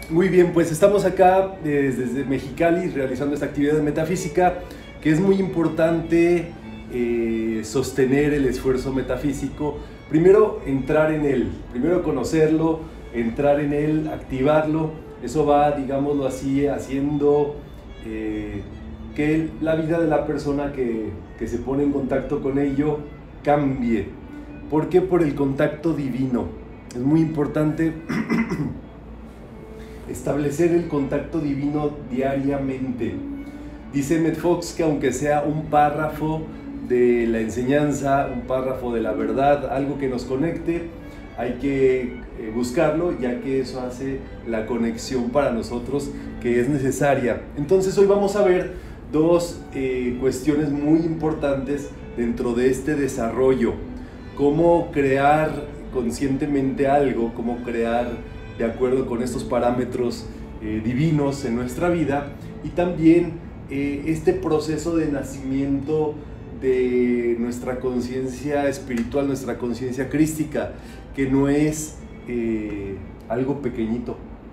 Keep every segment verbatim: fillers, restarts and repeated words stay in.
Muy bien, pues estamos acá eh, desde Mexicali realizando esta actividad de metafísica, que es muy importante eh, sostener el esfuerzo metafísico. Primero entrar en él, primero conocerlo, entrar en él, activarlo. Eso va, digámoslo así, haciendo eh, que la vida de la persona que, que se pone en contacto con ello cambie. ¿Por qué? Por el contacto divino. Es muy importante establecer el contacto divino diariamente. Dice Emmett Fox que aunque sea un párrafo de la enseñanza, un párrafo de la verdad, algo que nos conecte, hay que eh, buscarlo, ya que eso hace la conexión para nosotros que es necesaria. Entonces hoy vamos a ver dos eh, cuestiones muy importantes dentro de este desarrollo. Cómo crear conscientemente algo, cómo crear de acuerdo con estos parámetros eh, divinos en nuestra vida, y también eh, este proceso de nacimiento de nuestra conciencia espiritual, nuestra conciencia crística, que no es eh, algo pequeñito.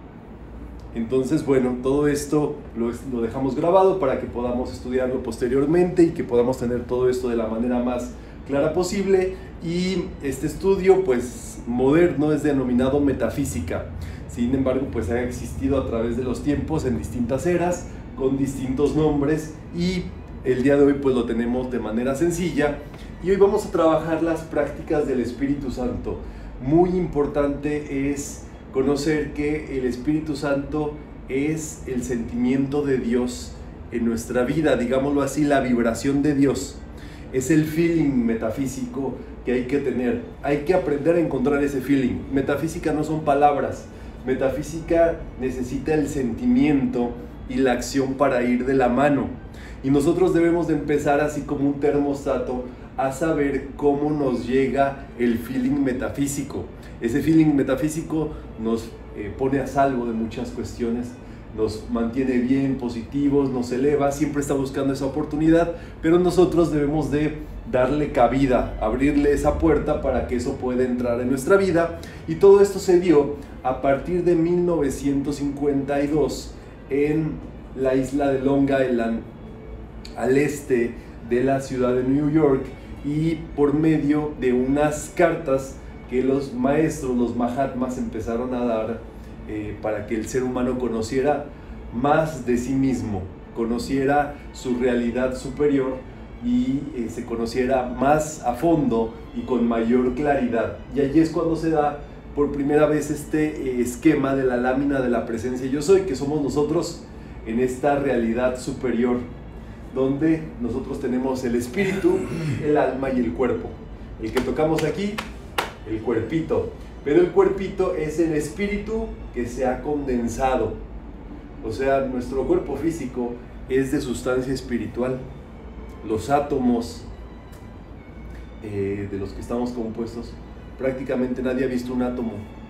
Entonces, bueno, todo esto lo, lo dejamos grabado para que podamos estudiarlo posteriormente y que podamos tener todo esto de la manera más clara posible. Y este estudio, pues, moderno, es denominado metafísica. Sin embargo, pues ha existido a través de los tiempos en distintas eras, con distintos nombres, y el día de hoy pues lo tenemos de manera sencilla. Y hoy vamos a trabajar las prácticas del Espíritu Santo. Muy importante es conocer que el Espíritu Santo es el sentimiento de Dios en nuestra vida, digámoslo así, la vibración de Dios. Es el feeling metafísico que hay que tener. Hay que aprender a encontrar ese feeling. Metafísica no son palabras. Metafísica necesita el sentimiento y la acción para ir de la mano. Y nosotros debemos de empezar así como un termostato a saber cómo nos llega el feeling metafísico. Ese feeling metafísico nos eh, pone a salvo de muchas cuestiones, nos mantiene bien, positivos, nos eleva, siempre está buscando esa oportunidad, pero nosotros debemos de darle cabida, abrirle esa puerta para que eso pueda entrar en nuestra vida. Y todo esto se dio a partir de mil novecientos cincuenta y dos en la isla de Long Island, al este de la ciudad de New York, y por medio de unas cartas que los maestros, los Mahatmas, empezaron a dar eh, para que el ser humano conociera más de sí mismo, conociera su realidad superior y eh, se conociera más a fondo y con mayor claridad. Y allí es cuando se da por primera vez este eh, esquema de la lámina de la presencia yo soy, que somos nosotros en esta realidad superior, donde nosotros tenemos el espíritu, el alma y el cuerpo. El que tocamos aquí, el cuerpito, pero el cuerpito es el espíritu que se ha condensado. O sea, nuestro cuerpo físico es de sustancia espiritual. Los átomos eh, de los que estamos compuestos, prácticamente nadie ha visto un átomo.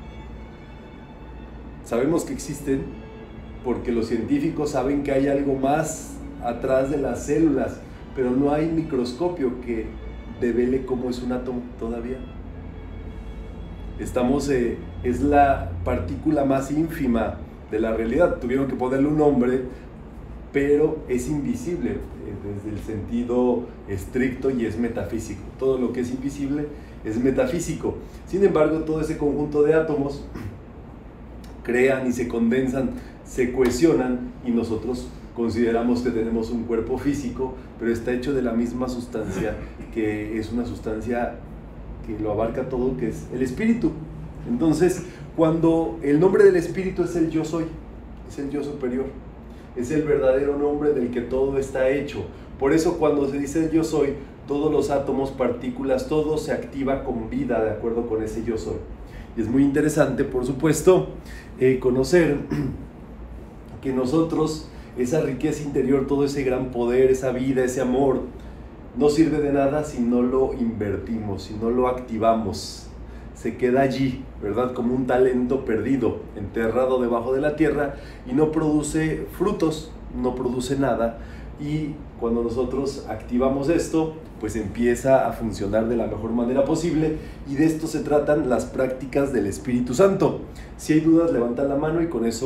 Sabemos que existen porque los científicos saben que hay algo más atrás de las células, pero no hay microscopio que devele cómo es un átomo todavía. Estamos, eh, es la partícula más ínfima de la realidad. Tuvieron que ponerle un nombre, pero es invisible eh, desde el sentido estricto y es metafísico. Todo lo que es invisible es metafísico. Sin embargo, todo ese conjunto de átomos crean y se condensan, se cohesionan, y nosotros consideramos que tenemos un cuerpo físico, pero está hecho de la misma sustancia, que es una sustancia que lo abarca todo, que es el espíritu. Entonces, cuando el nombre del espíritu es el yo soy, es el yo superior, es el verdadero nombre del que todo está hecho. Por eso cuando se dice yo soy, todos los átomos, partículas, todo se activa con vida de acuerdo con ese yo soy. Y es muy interesante, por supuesto, eh, conocer que nosotros, esa riqueza interior, todo ese gran poder, esa vida, ese amor, no sirve de nada si no lo invertimos, si no lo activamos. Se queda allí, ¿verdad? Como un talento perdido, enterrado debajo de la tierra, y no produce frutos, no produce nada. Y cuando nosotros activamos esto, pues empieza a funcionar de la mejor manera posible, y de esto se tratan las prácticas del Espíritu Santo. Si hay dudas, levantan la mano y con eso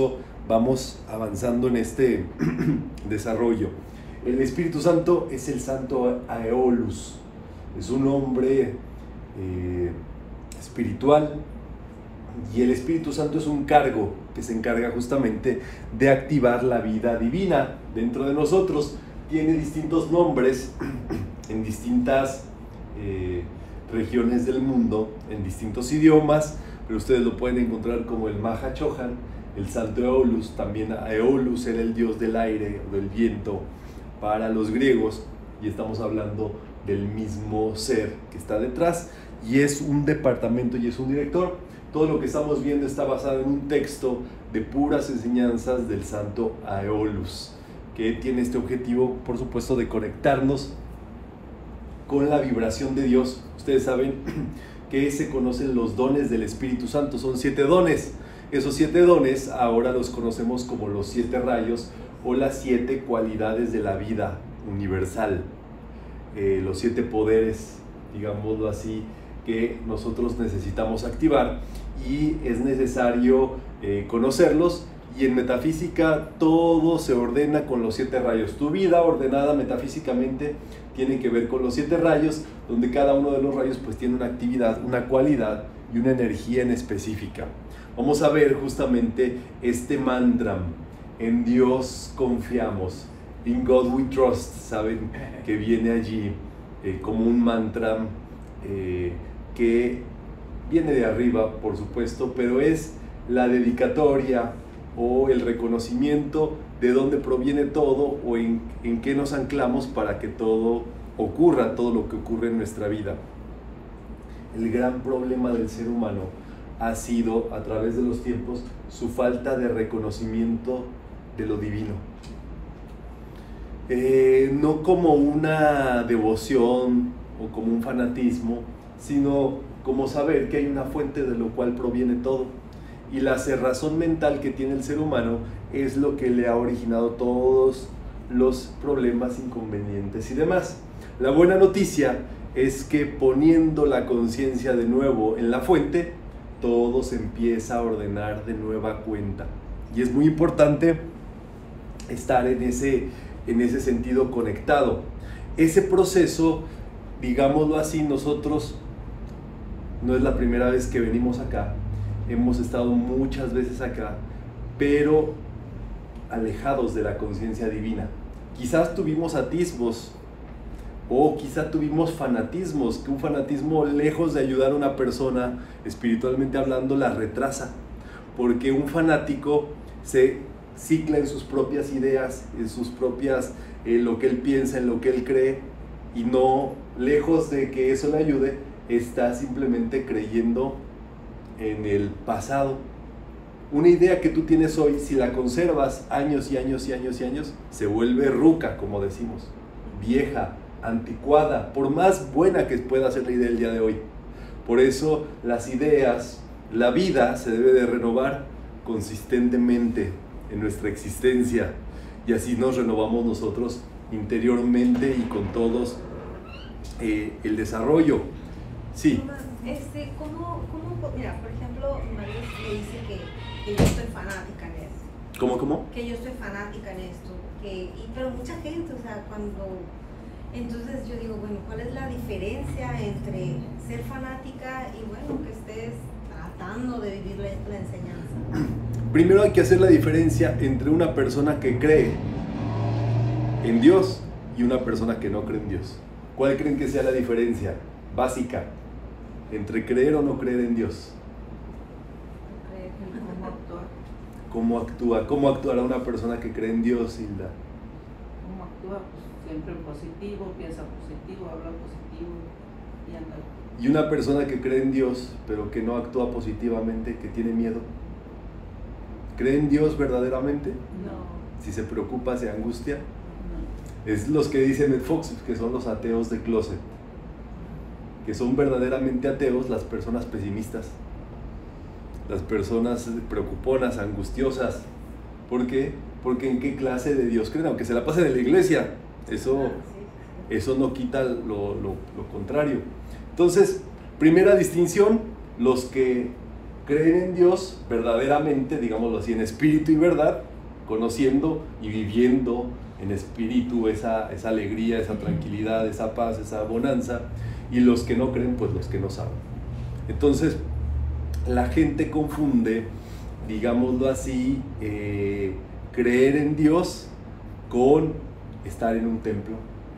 vamos avanzando en este desarrollo. El Espíritu Santo es el Santo Aeolus, es un hombre eh, espiritual, y el Espíritu Santo es un cargo que se encarga justamente de activar la vida divina dentro de nosotros. Tiene distintos nombres en distintas eh, regiones del mundo, en distintos idiomas, pero ustedes lo pueden encontrar como el Maha Chohan, el Santo Aeolus. También Aeolus era el dios del aire o del viento para los griegos, y estamos hablando del mismo ser que está detrás, y es un departamento y es un director. Todo lo que estamos viendo está basado en un texto de puras enseñanzas del Santo Aeolus, que tiene este objetivo, por supuesto, de conectarnos con la vibración de Dios. Ustedes saben que se conocen los dones del Espíritu Santo, son siete dones. Esos siete dones ahora los conocemos como los siete rayos o las siete cualidades de la vida universal, eh, los siete poderes, digámoslo así, que nosotros necesitamos activar, y es necesario eh, conocerlos. Y en metafísica todo se ordena con los siete rayos. Tu vida ordenada metafísicamente tiene que ver con los siete rayos, donde cada uno de los rayos pues tiene una actividad, una cualidad y una energía en específica. Vamos a ver justamente este mantra: en Dios confiamos, in God we trust. Saben que viene allí eh, como un mantra eh, que viene de arriba, por supuesto, pero es la dedicatoria o el reconocimiento de dónde proviene todo, o en, en qué nos anclamos para que todo ocurra, todo lo que ocurre en nuestra vida. El gran problema del ser humano ha sido, a través de los tiempos, su falta de reconocimiento de lo divino. Eh, no como una devoción o como un fanatismo, sino como saber que hay una fuente de lo cual proviene todo. Y la cerrazón mental que tiene el ser humano es lo que le ha originado todos los problemas, inconvenientes y demás. La buena noticia es que poniendo la conciencia de nuevo en la fuente, todo se empieza a ordenar de nueva cuenta. Y es muy importante estar en ese, en ese sentido conectado. Ese proceso, digámoslo así, nosotros no es la primera vez que venimos acá, hemos estado muchas veces acá, pero alejados de la conciencia divina. Quizás tuvimos atisbos, o quizá tuvimos fanatismos, que un fanatismo, lejos de ayudar a una persona espiritualmente hablando, la retrasa, porque un fanático se cicla en sus propias ideas, en sus propias, en lo que él piensa, en lo que él cree, y no, lejos de que eso le ayude, está simplemente creyendo en el pasado. Una idea que tú tienes hoy, si la conservas años y años y años y años, se vuelve ruca, como decimos, vieja, anticuada, por más buena que pueda ser la idea del día de hoy. Por eso las ideas, la vida se debe de renovar consistentemente en nuestra existencia, y así nos renovamos nosotros interiormente y con todos eh, el desarrollo. Sí. Este, ¿cómo, cómo, mira, por ejemplo, mi marido me dice que, que yo estoy fanática en esto. ¿Cómo, cómo? Que yo estoy fanática en esto. Que, y, pero mucha gente, o sea, cuando... Entonces yo digo, bueno, ¿cuál es la diferencia entre ser fanática y, bueno, que estés tratando de vivir la, la enseñanza? Primero hay que hacer la diferencia entre una persona que cree en Dios y una persona que no cree en Dios. ¿Cuál creen que sea la diferencia básica entre creer o no creer en Dios? ¿Cómo actuar? ¿Cómo actúa? ¿Cómo actuará una persona que cree en Dios, Hilda? ¿Cómo actúa? Pues siempre en positivo, piensa positivo, habla positivo y anda. Y una persona que cree en Dios, pero que no actúa positivamente, que tiene miedo, ¿cree en Dios verdaderamente? No. Si se preocupa, se angustia. No. Es los que dicen Ed Fox, que son los ateos de closet, que son verdaderamente ateos las personas pesimistas, las personas preocuponas, angustiosas. ¿Por qué? Porque ¿en qué clase de Dios creen? Aunque se la pasen en la iglesia, eso, eso no quita lo, lo, lo contrario. Entonces, primera distinción, los que creen en Dios verdaderamente, digámoslo así, en espíritu y verdad, conociendo y viviendo en espíritu esa, esa alegría, esa tranquilidad, esa paz, esa bonanza, y los que no creen, pues los que no saben. Entonces, la gente confunde, digámoslo así, eh, creer en Dios con estar en un templo.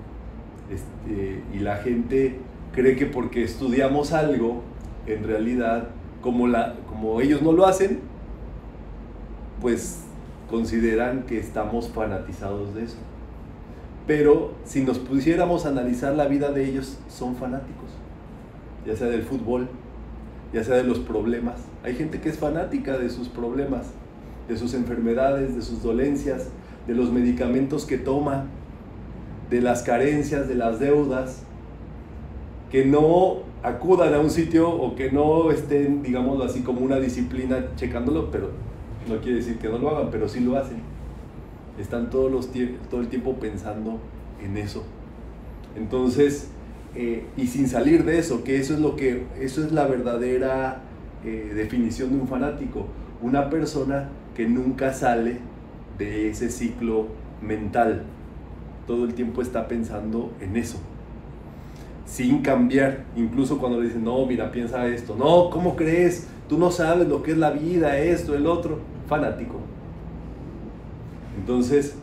Este, y la gente cree que porque estudiamos algo, en realidad, como, la, como ellos no lo hacen, pues consideran que estamos fanatizados de eso. Pero si nos pusiéramos a analizar la vida de ellos, son fanáticos, ya sea del fútbol, ya sea de los problemas. Hay gente que es fanática de sus problemas, de sus enfermedades, de sus dolencias, de los medicamentos que toma, de las carencias, de las deudas, que no acudan a un sitio o que no estén, digámoslo así, como una disciplina checándolo, pero no quiere decir que no lo hagan, pero sí lo hacen. Están todos los todo el tiempo pensando en eso. Entonces, eh, y sin salir de eso, que eso es lo que, eso es la verdadera eh, definición de un fanático, una persona que nunca sale de ese ciclo mental, todo el tiempo está pensando en eso, sin cambiar. Incluso cuando le dicen, no, mira, piensa esto, no, ¿cómo crees? Tú no sabes lo que es la vida, esto, el otro. Fanático. Entonces,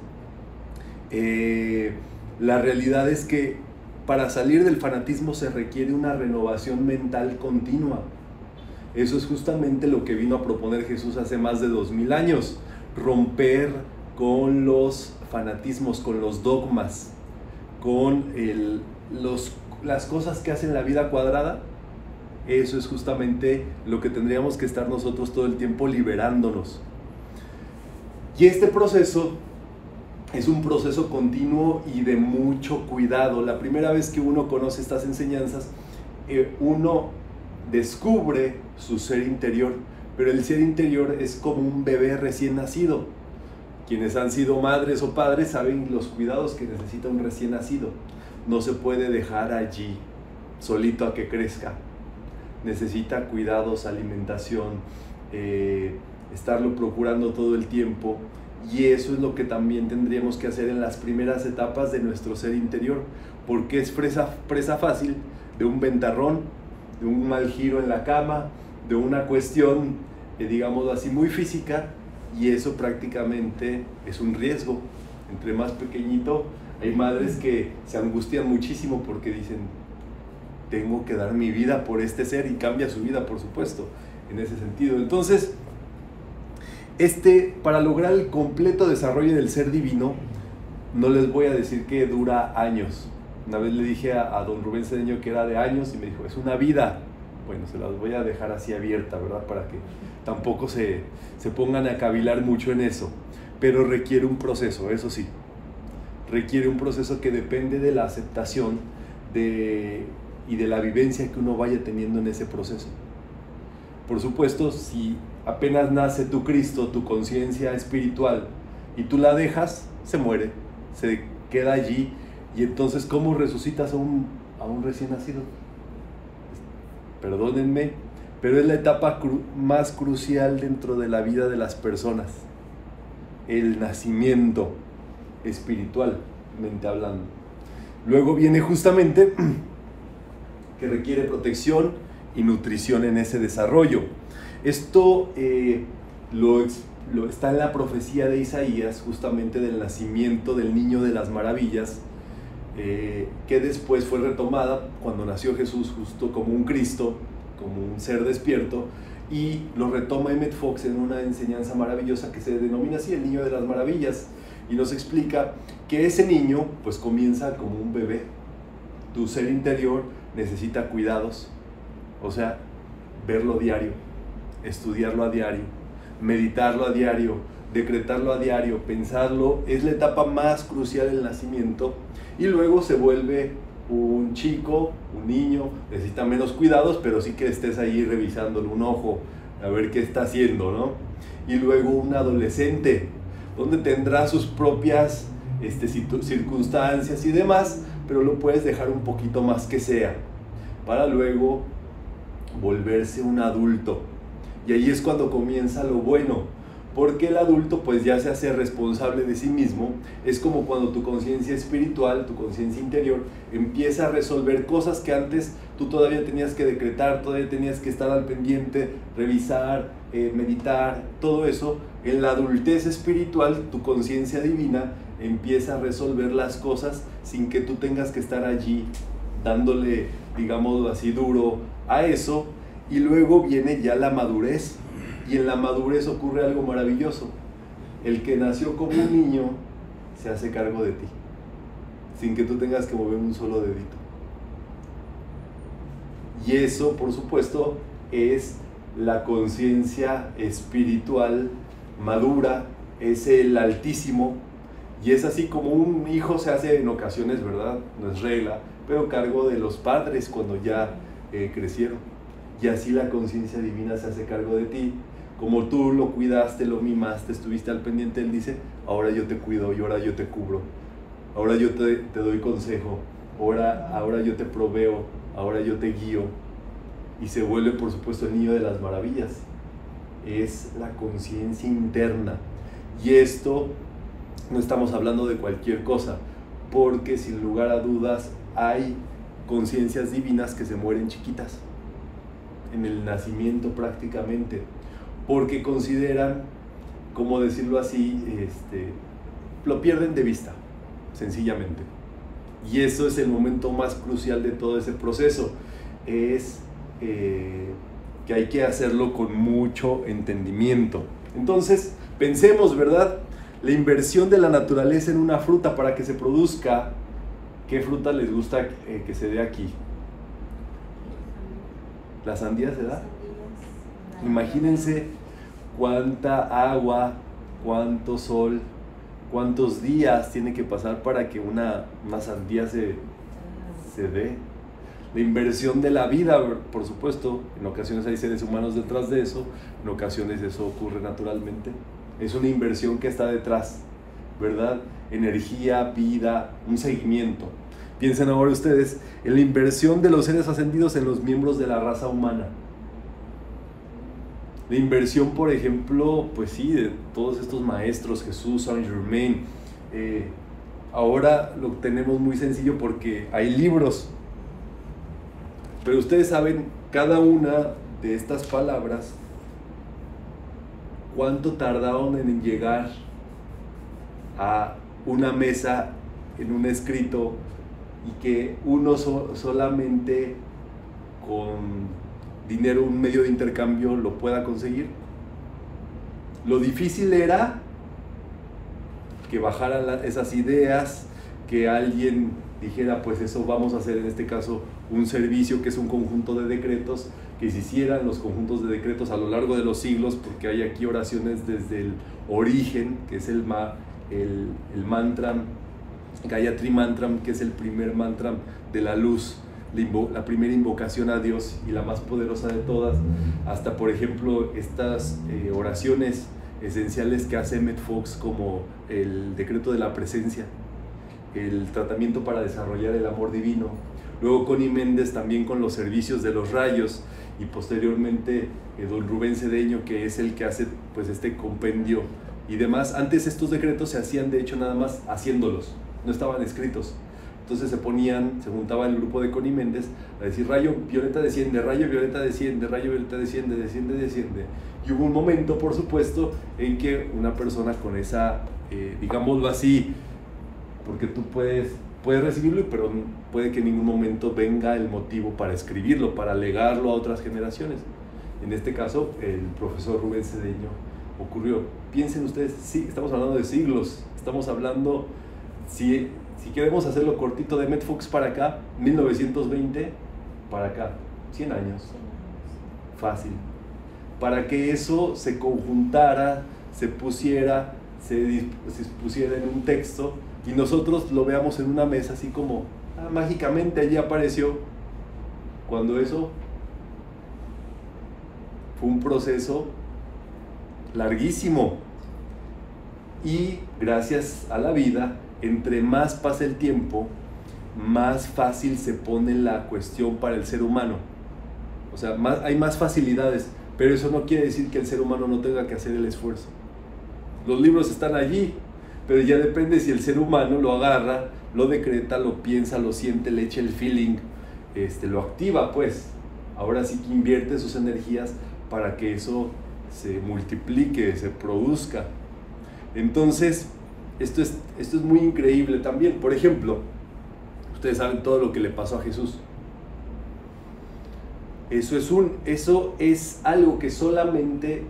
eh, la realidad es que para salir del fanatismo se requiere una renovación mental continua. Eso es justamente lo que vino a proponer Jesús hace más de dos mil años, romper con los fanatismos, con los dogmas, con el, los, las cosas que hacen la vida cuadrada. Eso es justamente lo que tendríamos que estar nosotros todo el tiempo liberándonos. Y este proceso es un proceso continuo y de mucho cuidado. La primera vez que uno conoce estas enseñanzas, eh, uno descubre su ser interior, pero el ser interior es como un bebé recién nacido. Quienes han sido madres o padres saben los cuidados que necesita un recién nacido. No se puede dejar allí solito a que crezca. Necesita cuidados, alimentación, eh, estarlo procurando todo el tiempo, y eso es lo que también tendríamos que hacer en las primeras etapas de nuestro ser interior, porque es presa, presa fácil de un ventarrón, de un mal giro en la cama, de una cuestión, eh, digámoslo así, muy física, y eso prácticamente es un riesgo. Entre más pequeñito, hay madres que se angustian muchísimo porque dicen, tengo que dar mi vida por este ser, y cambia su vida, por supuesto, en ese sentido. Entonces, este, para lograr el completo desarrollo del ser divino, no les voy a decir que dura años. Una vez le dije a, a don Rubén Cedeño que era de años, y me dijo, es una vida. Bueno, se las voy a dejar así abierta, ¿verdad? Para que tampoco se, se pongan a cavilar mucho en eso. Pero requiere un proceso, eso sí. Requiere un proceso que depende de la aceptación de, y de la vivencia que uno vaya teniendo en ese proceso. Por supuesto, si apenas nace tu Cristo, tu conciencia espiritual, y tú la dejas, se muere, se queda allí, y entonces, ¿cómo resucitas a un, a un recién nacido? Perdónenme, pero es la etapa cru- más crucial dentro de la vida de las personas, el nacimiento espiritualmente hablando. Luego viene justamente que requiere protección y nutrición en ese desarrollo. Esto eh, lo, lo está en la profecía de Isaías, justamente del nacimiento del niño de las maravillas, eh, que después fue retomada cuando nació Jesús, justo como un Cristo, como un ser despierto, y lo retoma Emmett Fox en una enseñanza maravillosa que se denomina así, el niño de las maravillas, y nos explica que ese niño pues comienza como un bebé. Tu ser interior necesita cuidados, o sea, verlo diario, estudiarlo a diario, meditarlo a diario, decretarlo a diario, pensarlo. Es la etapa más crucial del nacimiento, y luego se vuelve un chico, un niño, necesita menos cuidados, pero sí que estés ahí revisándole un ojo, a ver qué está haciendo, ¿no? Y luego un adolescente, donde tendrá sus propias este, circunstancias y demás, pero lo puedes dejar un poquito más que sea, para luego volverse un adulto. Y ahí es cuando comienza lo bueno, porque el adulto pues ya se hace responsable de sí mismo. Es como cuando tu conciencia espiritual, tu conciencia interior, empieza a resolver cosas que antes tú todavía tenías que decretar, todavía tenías que estar al pendiente, revisar, eh, meditar, todo eso. En la adultez espiritual, tu conciencia divina empieza a resolver las cosas sin que tú tengas que estar allí dándole, digamos así, duro a eso. Y luego viene ya la madurez, y en la madurez ocurre algo maravilloso. El que nació como un niño se hace cargo de ti, sin que tú tengas que mover un solo dedito. Y eso, por supuesto, es la conciencia espiritual madura, es el Altísimo, y es así como un hijo se hace en ocasiones, ¿verdad? No es regla, pero cargo de los padres cuando ya eh, crecieron. Y así la conciencia divina se hace cargo de ti. Como tú lo cuidaste, lo mimaste, estuviste al pendiente, Él dice, ahora yo te cuido y ahora yo te cubro. Ahora yo te, te doy consejo, ahora, ahora yo te proveo, ahora yo te guío. Y se vuelve, por supuesto, el niño de las maravillas. Es la conciencia interna. Y esto no estamos hablando de cualquier cosa, porque sin lugar a dudas hay conciencias divinas que se mueren chiquitas, en el nacimiento prácticamente, porque consideran, como decirlo así, este, lo pierden de vista, sencillamente. Y eso es el momento más crucial de todo ese proceso, es eh, que hay que hacerlo con mucho entendimiento. Entonces, pensemos, ¿verdad? La inversión de la naturaleza en una fruta para que se produzca, ¿qué fruta les gusta eh, que se dé aquí? ¿La sandía se da? Imagínense cuánta agua, cuánto sol, cuántos días tiene que pasar para que una, una sandía se, se dé. La inversión de la vida, por supuesto, en ocasiones hay seres humanos detrás de eso, en ocasiones eso ocurre naturalmente. Es una inversión que está detrás, ¿verdad? Energía, vida, un seguimiento. Piensen ahora ustedes en la inversión de los seres ascendidos en los miembros de la raza humana. La inversión, por ejemplo, pues sí, de todos estos maestros, Jesús, Saint Germain. Eh, ahora lo tenemos muy sencillo porque hay libros. Pero ustedes saben, cada una de estas palabras, cuánto tardaron en llegar a una mesa en un escrito y que uno so- solamente con dinero, un medio de intercambio, lo pueda conseguir. Lo difícil era que bajaran la, esas ideas, que alguien dijera, pues eso vamos a hacer, en este caso, un servicio que es un conjunto de decretos, que se hicieran los conjuntos de decretos a lo largo de los siglos, porque hay aquí oraciones desde el origen, que es el, ma, el, el mantra, Gayatri Mantram, que es el primer mantra de la luz, la, invo, la primera invocación a Dios y la más poderosa de todas, hasta por ejemplo estas eh, oraciones esenciales que hace Emmett Fox, como el decreto de la presencia, el tratamiento para desarrollar el amor divino. Luego Connie Méndez también con los servicios de los rayos, y posteriormente eh, don Rubén Cedeño, que es el que hace pues este compendio y demás. Antes estos decretos se hacían de hecho nada más haciéndolos, no estaban escritos. Entonces se ponían, se juntaba el grupo de Connie Méndez a decir rayo violeta desciende, rayo violeta desciende, rayo violeta desciende, desciende, desciende. Y hubo un momento, por supuesto, en que una persona con esa, eh, digámoslo así, porque tú puedes, puedes recibirlo, pero puede que en ningún momento venga el motivo para escribirlo, para legarlo a otras generaciones. En este caso, el profesor Rubén Cedeño ocurrió. Piensen ustedes, sí, estamos hablando de siglos, estamos hablando, si, si queremos hacerlo cortito, de Emmett Fox para acá, mil novecientos veinte para acá, cien años, fácil. Para que eso se conjuntara, se pusiera, se, se pusiera en un texto, y nosotros lo veamos en una mesa así como, ah, mágicamente allí apareció, cuando eso fue un proceso larguísimo. Y gracias a la vida, entre más pasa el tiempo, más fácil se pone la cuestión para el ser humano. O sea, más, hay más facilidades Pero eso no quiere decir que el ser humano no tenga que hacer el esfuerzo. Los libros están allí, pero ya depende si el ser humano lo agarra, lo decreta, lo piensa, lo siente, le echa el feeling, este, lo activa, pues. Ahora sí que invierte sus energías para que eso se multiplique, se produzca. Entonces, esto es, esto es muy increíble también. Por ejemplo, ustedes saben todo lo que le pasó a Jesús. Eso es, un, eso es algo que solamente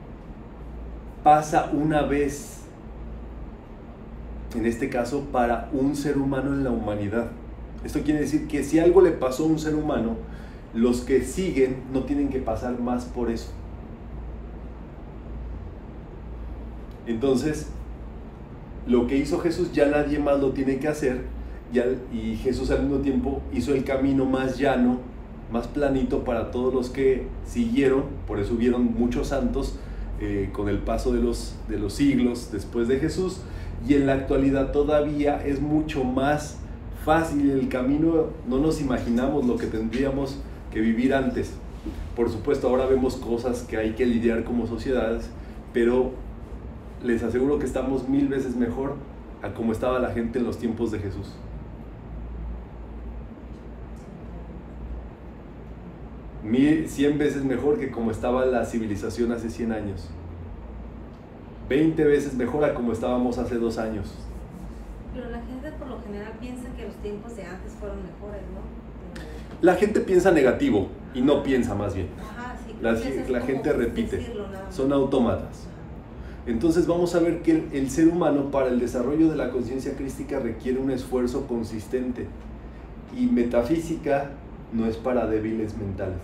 pasa una vez, en este caso para un ser humano en la humanidad. Esto quiere decir que si algo le pasó a un ser humano, los que siguen no tienen que pasar más por eso. Entonces, lo que hizo Jesús ya nadie más lo tiene que hacer, y, al, y Jesús al mismo tiempo hizo el camino más llano, más planito para todos los que siguieron. Por eso hubieron muchos santos eh, con el paso de los, de los siglos después de Jesús, y en la actualidad todavía es mucho más fácil el camino. No nos imaginamos lo que tendríamos que vivir antes. Por supuesto, ahora vemos cosas que hay que lidiar como sociedades, pero les aseguro que estamos mil veces mejor a como estaba la gente en los tiempos de Jesús. Mil, cien veces mejor que como estaba la civilización hace cien años. veinte veces mejor a como estábamos hace dos años. Pero la gente por lo general piensa que los tiempos de antes fueron mejores, ¿no? Pero... La gente piensa negativo y no piensa, más bien. Ajá, sí, La, la gente repite, son autómatas. Entonces vamos a ver que el, el ser humano, para el desarrollo de la conciencia crística, requiere un esfuerzo consistente, y metafísica no es para débiles mentales.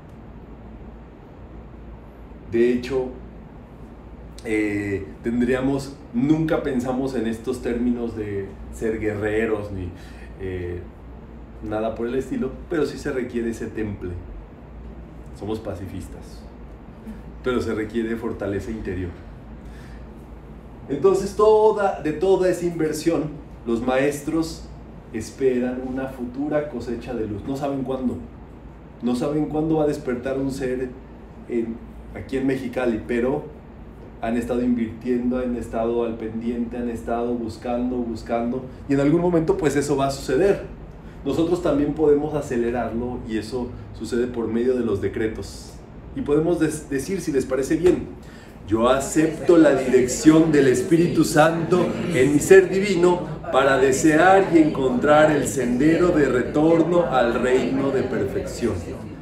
De hecho, eh, tendríamos, nunca pensamos en estos términos de ser guerreros ni eh, nada por el estilo, pero sí se requiere ese temple. Somos pacifistas, pero se requiere fortaleza interior. Entonces, toda, de toda esa inversión, los maestros esperan una futura cosecha de luz. No saben cuándo. No saben cuándo va a despertar un ser en, aquí en Mexicali, pero han estado invirtiendo, han estado al pendiente, han estado buscando, buscando, y en algún momento pues eso va a suceder. Nosotros también podemos acelerarlo, y eso sucede por medio de los decretos. Y podemos des- decir, si les parece bien: yo acepto la dirección del Espíritu Santo en mi ser divino para desear y encontrar el sendero de retorno al reino de perfección.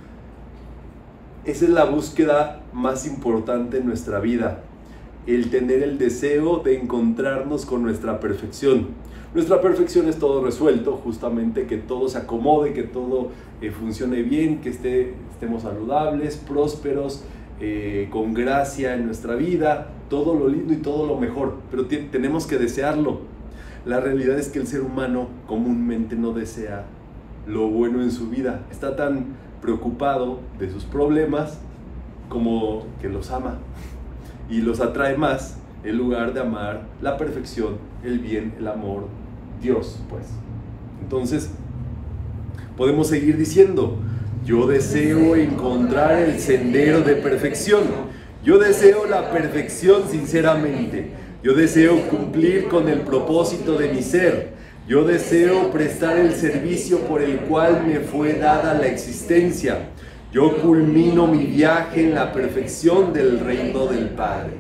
Esa es la búsqueda más importante en nuestra vida, el tener el deseo de encontrarnos con nuestra perfección. Nuestra perfección es todo resuelto, justamente que todo se acomode, que todo eh, funcione bien, que esté, estemos saludables, prósperos, Eh, con gracia en nuestra vida, todo lo lindo y todo lo mejor, pero t- tenemos que desearlo. La realidad es que el ser humano comúnmente no desea lo bueno en su vida, está tan preocupado de sus problemas como que los ama, y los atrae más en lugar de amar la perfección, el bien, el amor, Dios, pues. Entonces podemos seguir diciendo: yo deseo encontrar el sendero de perfección. Yo deseo la perfección sinceramente. Yo deseo cumplir con el propósito de mi ser. Yo deseo prestar el servicio por el cual me fue dada la existencia. Yo culmino mi viaje en la perfección del reino del Padre.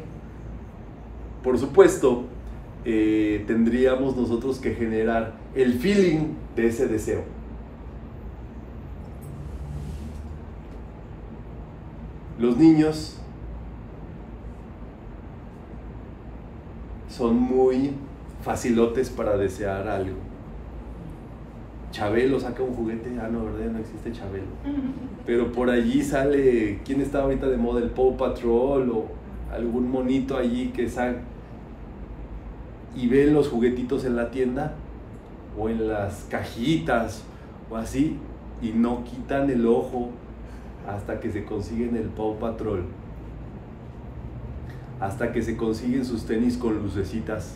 Por supuesto, eh, tendríamos nosotros que generar el feeling de ese deseo. Los niños son muy facilotes para desear algo. Chabelo saca un juguete, ah no, ¿verdad? No existe Chabelo. Pero por allí sale, ¿quién está ahorita de moda? El Paw Patrol o algún monito allí que saca, y ven los juguetitos en la tienda o en las cajitas o así, y no quitan el ojo hasta que se consiguen el Paw Patrol, hasta que se consiguen sus tenis con lucecitas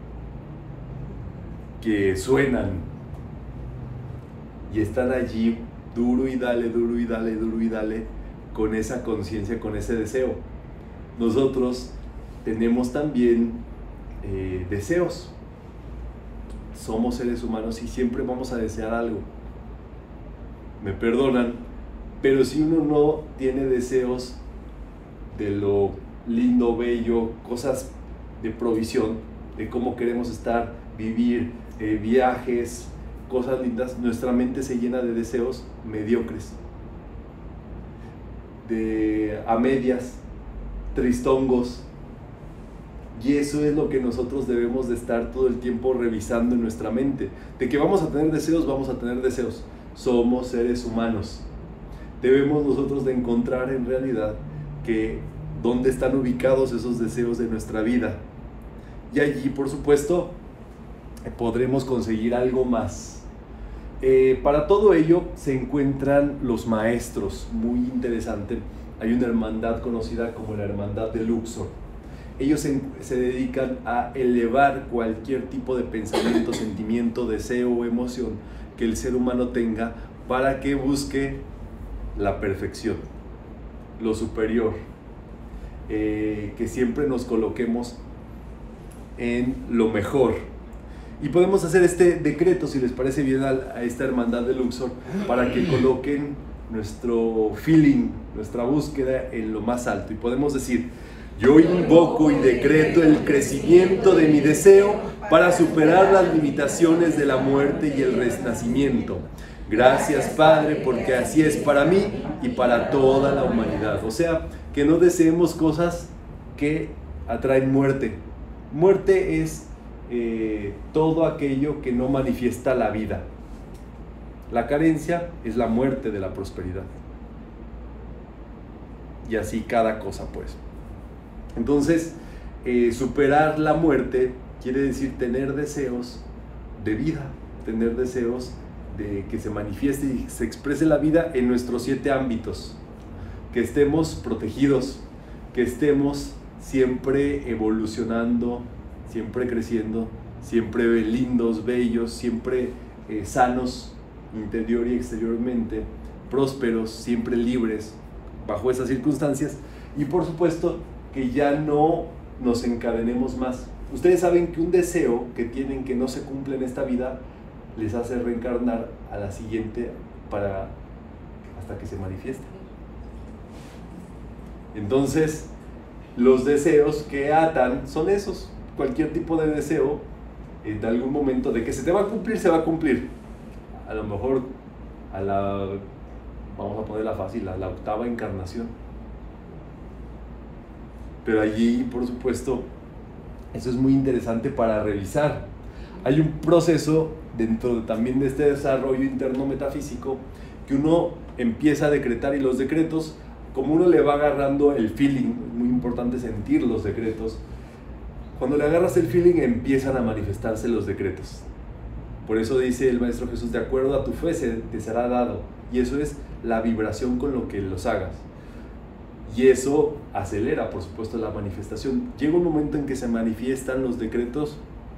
que suenan, y están allí duro y dale, duro y dale, duro y dale, con esa conciencia, con ese deseo. Nosotros tenemos también eh, deseos. Somos seres humanos y siempre vamos a desear algo. Me perdonan, pero si uno no tiene deseos de lo lindo, bello, cosas de provisión, de cómo queremos estar, vivir, eh, viajes, cosas lindas, nuestra mente se llena de deseos mediocres, de a medias, tristongos, y eso es lo que nosotros debemos de estar todo el tiempo revisando en nuestra mente. De que vamos a tener deseos, vamos a tener deseos. Somos seres humanos. Debemos nosotros de encontrar en realidad que dónde están ubicados esos deseos de nuestra vida. Y allí, por supuesto, podremos conseguir algo más. Eh, para todo ello se encuentran los maestros, muy interesante. Hay una hermandad conocida como la Hermandad de Luxor. Ellos se, se dedican a elevar cualquier tipo de pensamiento, sentimiento, deseo o emoción que el ser humano tenga para que busque la perfección, lo superior, eh, que siempre nos coloquemos en lo mejor. Y podemos hacer este decreto, si les parece bien, a, a esta hermandad de Luxor, para que coloquen nuestro feeling, nuestra búsqueda en lo más alto. Y podemos decir: yo invoco y decreto el crecimiento de mi deseo para superar las limitaciones de la muerte y el renacimiento. Gracias, Padre, porque así es para mí y para toda la humanidad. O sea, que no deseemos cosas que atraen muerte. Muerte es eh, todo aquello que no manifiesta la vida. La carencia es la muerte de la prosperidad. Y así cada cosa, pues. Entonces, eh, superar la muerte quiere decir tener deseos de vida, tener deseos de que se manifieste y se exprese la vida en nuestros siete ámbitos, que estemos protegidos, que estemos siempre evolucionando, siempre creciendo, siempre lindos, bellos, siempre eh, sanos, interior y exteriormente, prósperos, siempre libres, bajo esas circunstancias, y por supuesto que ya no nos encadenemos más. Ustedes saben que un deseo que tienen que no se cumple en esta vida les hace reencarnar a la siguiente para hasta que se manifieste. Entonces, los deseos que atan son esos. Cualquier tipo de deseo, en algún momento de que se te va a cumplir, se va a cumplir. A lo mejor a la, vamos a ponerla fácil, a la octava encarnación. Pero allí, por supuesto, eso es muy interesante para revisar. Hay un proceso dentro de, también de este desarrollo interno metafísico, que uno empieza a decretar, y los decretos, como uno le va agarrando el feeling, es muy importante sentir los decretos. Cuando le agarras el feeling, empiezan a manifestarse los decretos. Por eso dice el Maestro Jesús: de acuerdo a tu fe se, te será dado. Y eso es la vibración con lo que los hagas. Y eso acelera, por supuesto, la manifestación. Llega un momento en que se manifiestan los decretos,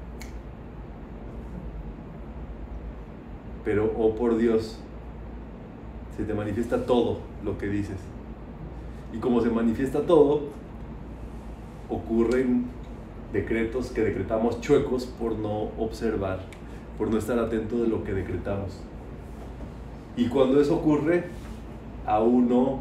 pero, oh por Dios, se te manifiesta todo lo que dices. Y como se manifiesta todo, ocurren decretos que decretamos chuecos por no observar, por no estar atento de lo que decretamos. Y cuando eso ocurre, a uno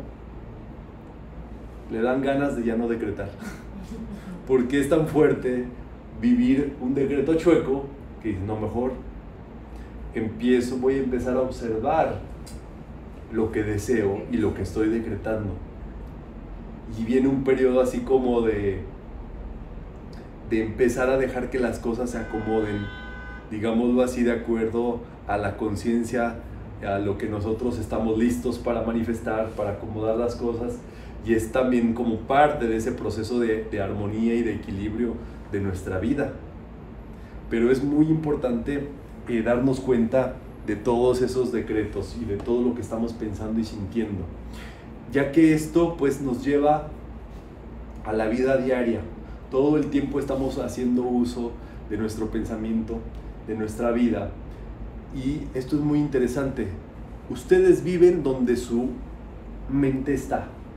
le dan ganas de ya no decretar, porque es tan fuerte vivir un decreto chueco que dice: no, mejor empiezo, voy a empezar a observar lo que deseo y lo que estoy decretando. Y viene un periodo así como de de empezar a dejar que las cosas se acomoden, digámoslo así, de acuerdo a la conciencia, a lo que nosotros estamos listos para manifestar, para acomodar las cosas. Y es también como parte de ese proceso de, de armonía y de equilibrio de nuestra vida. Pero es muy importante eh, darnos cuenta de todos esos decretos y de todo lo que estamos pensando y sintiendo, ya que esto pues nos lleva a la vida diaria. Todo el tiempo estamos haciendo uso de nuestro pensamiento, de nuestra vida, y esto es muy interesante. Ustedes viven donde su mente está.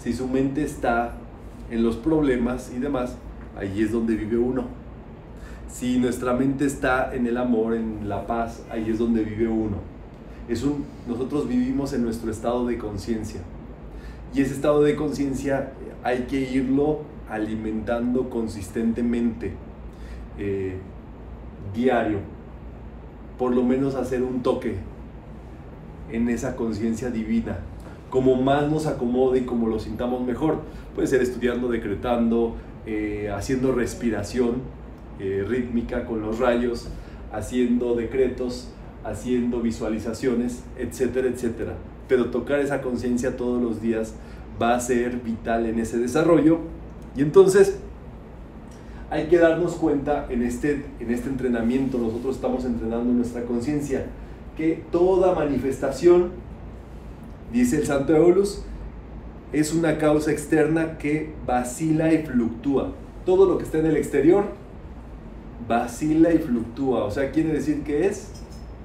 Si su mente está en los problemas y demás, ahí es donde vive uno. Si nuestra mente está en el amor, en la paz, ahí es donde vive uno. Es un, nosotros vivimos en nuestro estado de conciencia. Y ese estado de conciencia hay que irlo alimentando consistentemente, eh, diario. Por lo menos hacer un toque en esa conciencia divina. Como más nos acomode y como lo sintamos mejor. Puede ser estudiando, decretando, eh, haciendo respiración eh, rítmica con los rayos, haciendo decretos, haciendo visualizaciones, etcétera, etcétera. Pero tocar esa conciencia todos los días va a ser vital en ese desarrollo. Y entonces hay que darnos cuenta en este, en este entrenamiento, nosotros estamos entrenando nuestra conciencia, que toda manifestación, dice el Santo Eulus, es una causa externa que vacila y fluctúa. Todo lo que está en el exterior vacila y fluctúa. O sea, quiere decir que es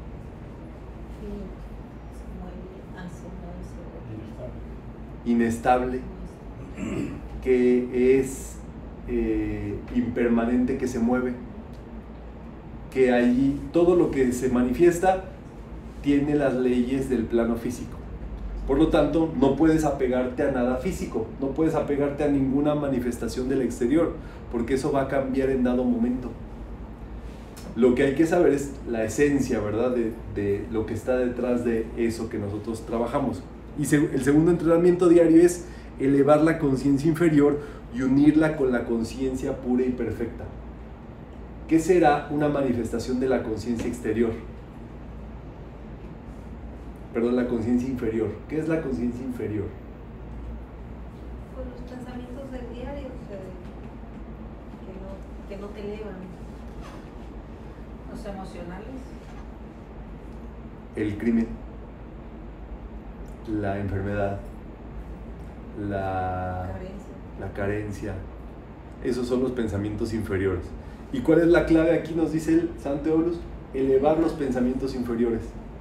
inestable, que es eh, impermanente, que se mueve, que allí todo lo que se manifiesta tiene las leyes del plano físico. Por lo tanto, no puedes apegarte a nada físico, no puedes apegarte a ninguna manifestación del exterior, porque eso va a cambiar en dado momento. Lo que hay que saber es la esencia, ¿verdad?, de, de lo que está detrás de eso que nosotros trabajamos. Y se, el segundo entrenamiento diario es elevar la conciencia inferior y unirla con la conciencia pura y perfecta. ¿Qué será una manifestación de la conciencia exterior? Perdón, la conciencia inferior. ¿Qué es la conciencia inferior? Pues los pensamientos del diario, o sea, que, no, que no te elevan. Los emocionales. El crimen, la enfermedad, la Carencia. la carencia. Esos son los pensamientos inferiores. ¿Y cuál es la clave aquí? Nos dice el Santo Eulus: elevar los pensamientos inferiores.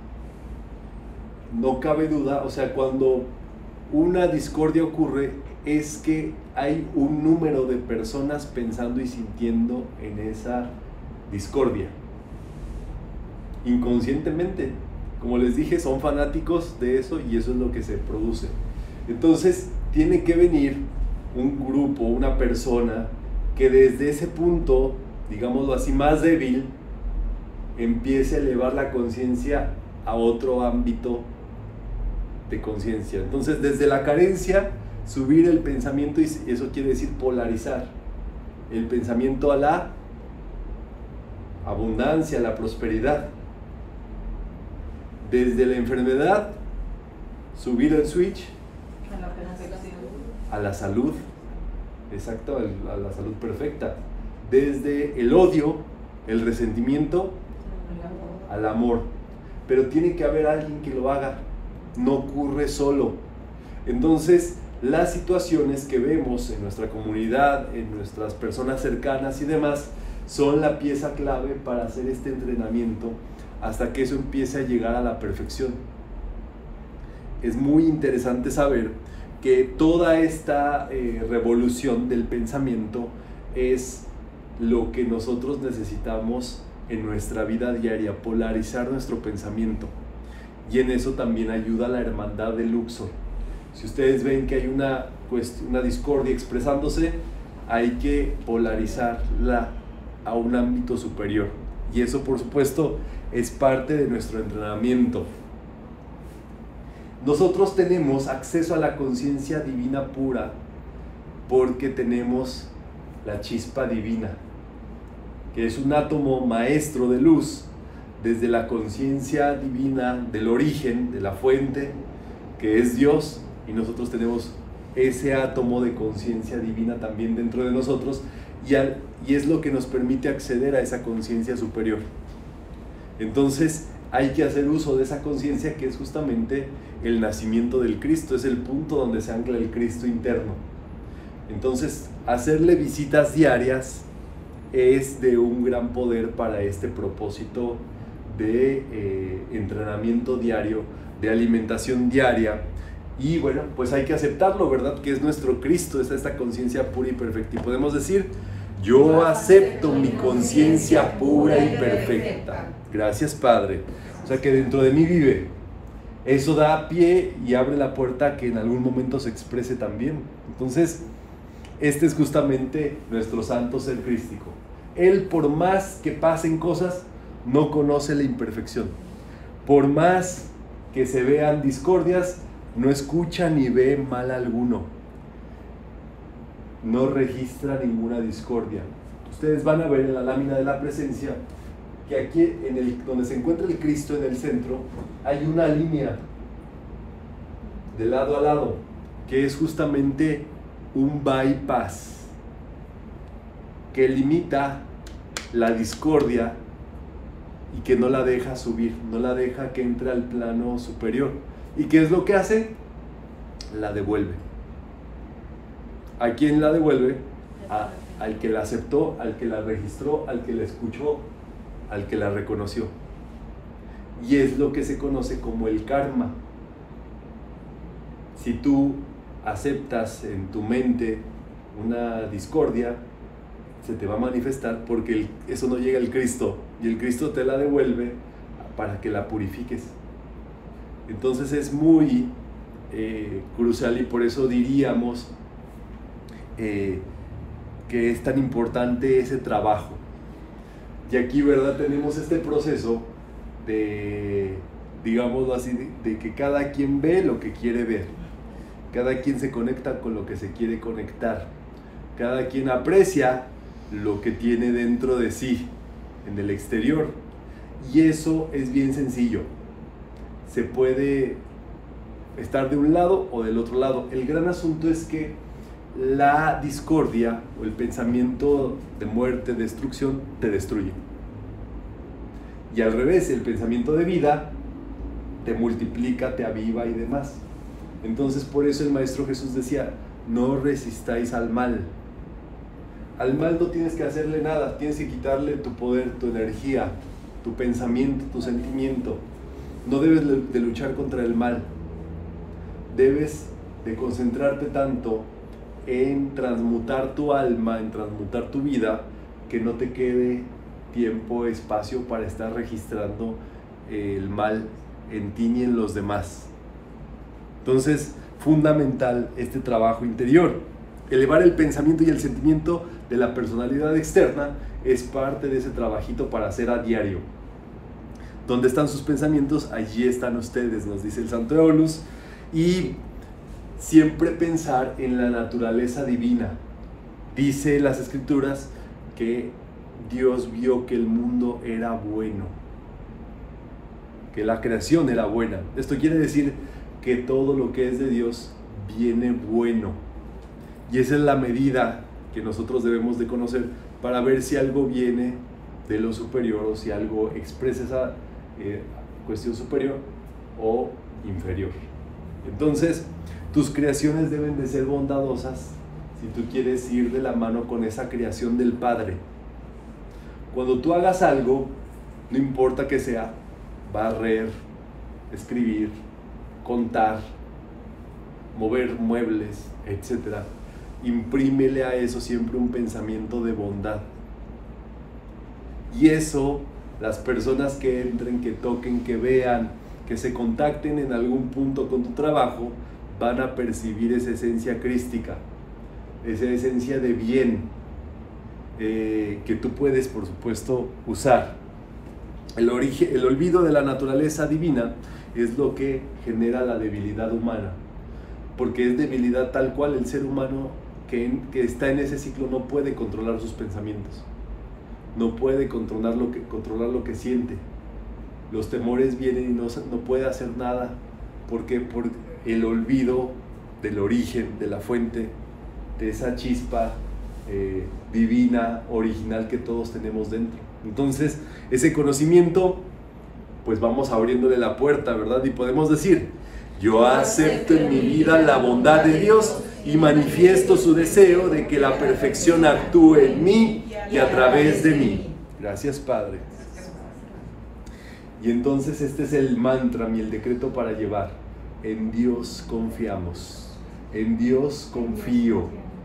No cabe duda, o sea, cuando una discordia ocurre, es que hay un número de personas pensando y sintiendo en esa discordia. Inconscientemente, como les dije, son fanáticos de eso y eso es lo que se produce. Entonces, tiene que venir un grupo, una persona que desde ese punto, digámoslo así, más débil, empiece a elevar la conciencia a otro ámbito de conciencia. Entonces, desde la carencia, subir el pensamiento, y eso quiere decir polarizar el pensamiento a la abundancia, a la prosperidad. Desde la enfermedad, subir el switch A la perfección. a la salud, exacto, a la salud perfecta. Desde el odio, el resentimiento, al amor. Pero tiene que haber alguien que lo haga, no ocurre solo. Entonces, las situaciones que vemos en nuestra comunidad, en nuestras personas cercanas y demás, son la pieza clave para hacer este entrenamiento hasta que eso empiece a llegar a la perfección. Es muy interesante saber que toda esta eh, revolución del pensamiento es lo que nosotros necesitamos en nuestra vida diaria, polarizar nuestro pensamiento. Y en eso también ayuda la hermandad de Luxor. Si ustedes ven que hay una, pues, una discordia expresándose, hay que polarizarla a un ámbito superior. Y eso, por supuesto, es parte de nuestro entrenamiento. Nosotros tenemos acceso a la conciencia divina pura porque tenemos la chispa divina, que es un átomo maestro de luz, desde la conciencia divina del origen, de la fuente, que es Dios, y nosotros tenemos ese átomo de conciencia divina también dentro de nosotros, y, al, y es lo que nos permite acceder a esa conciencia superior. Entonces hay que hacer uso de esa conciencia, que es justamente el nacimiento del Cristo, es el punto donde se ancla el Cristo interno. Entonces, hacerle visitas diarias es de un gran poder para este propósito de eh, entrenamiento diario, de alimentación diaria, Y bueno, pues hay que aceptarlo, ¿verdad? Que es nuestro Cristo, es esta conciencia pura y perfecta. Y podemos decir, yo acepto mi conciencia pura y perfecta. Gracias, Padre. O sea, que dentro de mí vive. Eso da pie y abre la puerta a que en algún momento se exprese también. Entonces, este es justamente nuestro santo ser crístico. Él, por más que pasen cosas, no conoce la imperfección. Por más que se vean discordias, no escucha ni ve mal alguno. No registra ninguna discordia. Ustedes van a ver en la lámina de la presencia que aquí, en el, donde se encuentra el Cristo en el centro, hay una línea de lado a lado, que es justamente un bypass que limita la discordia y que no la deja subir, no la deja que entre al plano superior. ¿Y qué es lo que hace? La devuelve. ¿A quién la devuelve? A, al que la aceptó, al que la registró, al que la escuchó, al que la reconoció. Y es lo que se conoce como el karma. Si tú aceptas en tu mente una discordia, se te va a manifestar porque el, eso no llega al Cristo, y el Cristo te la devuelve para que la purifiques. Entonces es muy eh, crucial, y por eso diríamos eh, que es tan importante ese trabajo. Y aquí, ¿verdad?, tenemos este proceso de, digámoslo así, de, de que cada quien ve lo que quiere ver, cada quien se conecta con lo que se quiere conectar, cada quien aprecia lo que tiene dentro de sí, en el exterior, y eso es bien sencillo. Se puede estar de un lado o del otro lado. El gran asunto es que la discordia o el pensamiento de muerte, destrucción, te destruye. Y al revés, el pensamiento de vida te multiplica, te aviva y demás. Entonces, por eso el Maestro Jesús decía, no resistáis al mal. Al mal no tienes que hacerle nada, tienes que quitarle tu poder, tu energía, tu pensamiento, tu sentimiento. No debes de luchar contra el mal. Debes de concentrarte tanto en transmutar tu alma, en transmutar tu vida, que no te quede tiempo, espacio para estar registrando el mal en ti ni en los demás. Entonces, fundamental este trabajo interior. Elevar el pensamiento y el sentimiento de la personalidad externa es parte de ese trabajito para hacer a diario. Donde están sus pensamientos, allí están ustedes, nos dice el Santo Eolus. Y siempre pensar en la naturaleza divina. Dice las Escrituras que Dios vio que el mundo era bueno, que la creación era buena. Esto quiere decir que todo lo que es de Dios viene bueno. Y esa es la medida que nosotros debemos de conocer para ver si algo viene de lo superior o si algo expresa esa eh, cuestión superior o inferior. Entonces, tus creaciones deben de ser bondadosas si tú quieres ir de la mano con esa creación del Padre. Cuando tú hagas algo, no importa que sea barrer, escribir, contar, mover muebles, etcétera, imprímele a eso siempre un pensamiento de bondad. Y eso, las personas que entren, que toquen, que vean, que se contacten en algún punto con tu trabajo, van a percibir esa esencia crística, esa esencia de bien, eh, que tú puedes, por supuesto, usar. El, origen, el olvido de la naturaleza divina es lo que genera la debilidad humana, porque es debilidad tal cual. El ser humano que, en, que está en ese ciclo no puede controlar sus pensamientos, no puede controlar lo que, controlar lo que siente. Los temores vienen y no, no puede hacer nada, porque por el olvido del origen, de la fuente, de esa chispa eh, divina, original que todos tenemos dentro. Entonces, ese conocimiento, pues vamos abriéndole la puerta, ¿verdad? Y podemos decir, yo acepto en mi vida la bondad de Dios y manifiesto su deseo de que la perfección actúe en mí y a través de mí. Gracias, Padre. Y entonces este es el mantra y el decreto para llevar. en Dios confiamos, en Dios confío.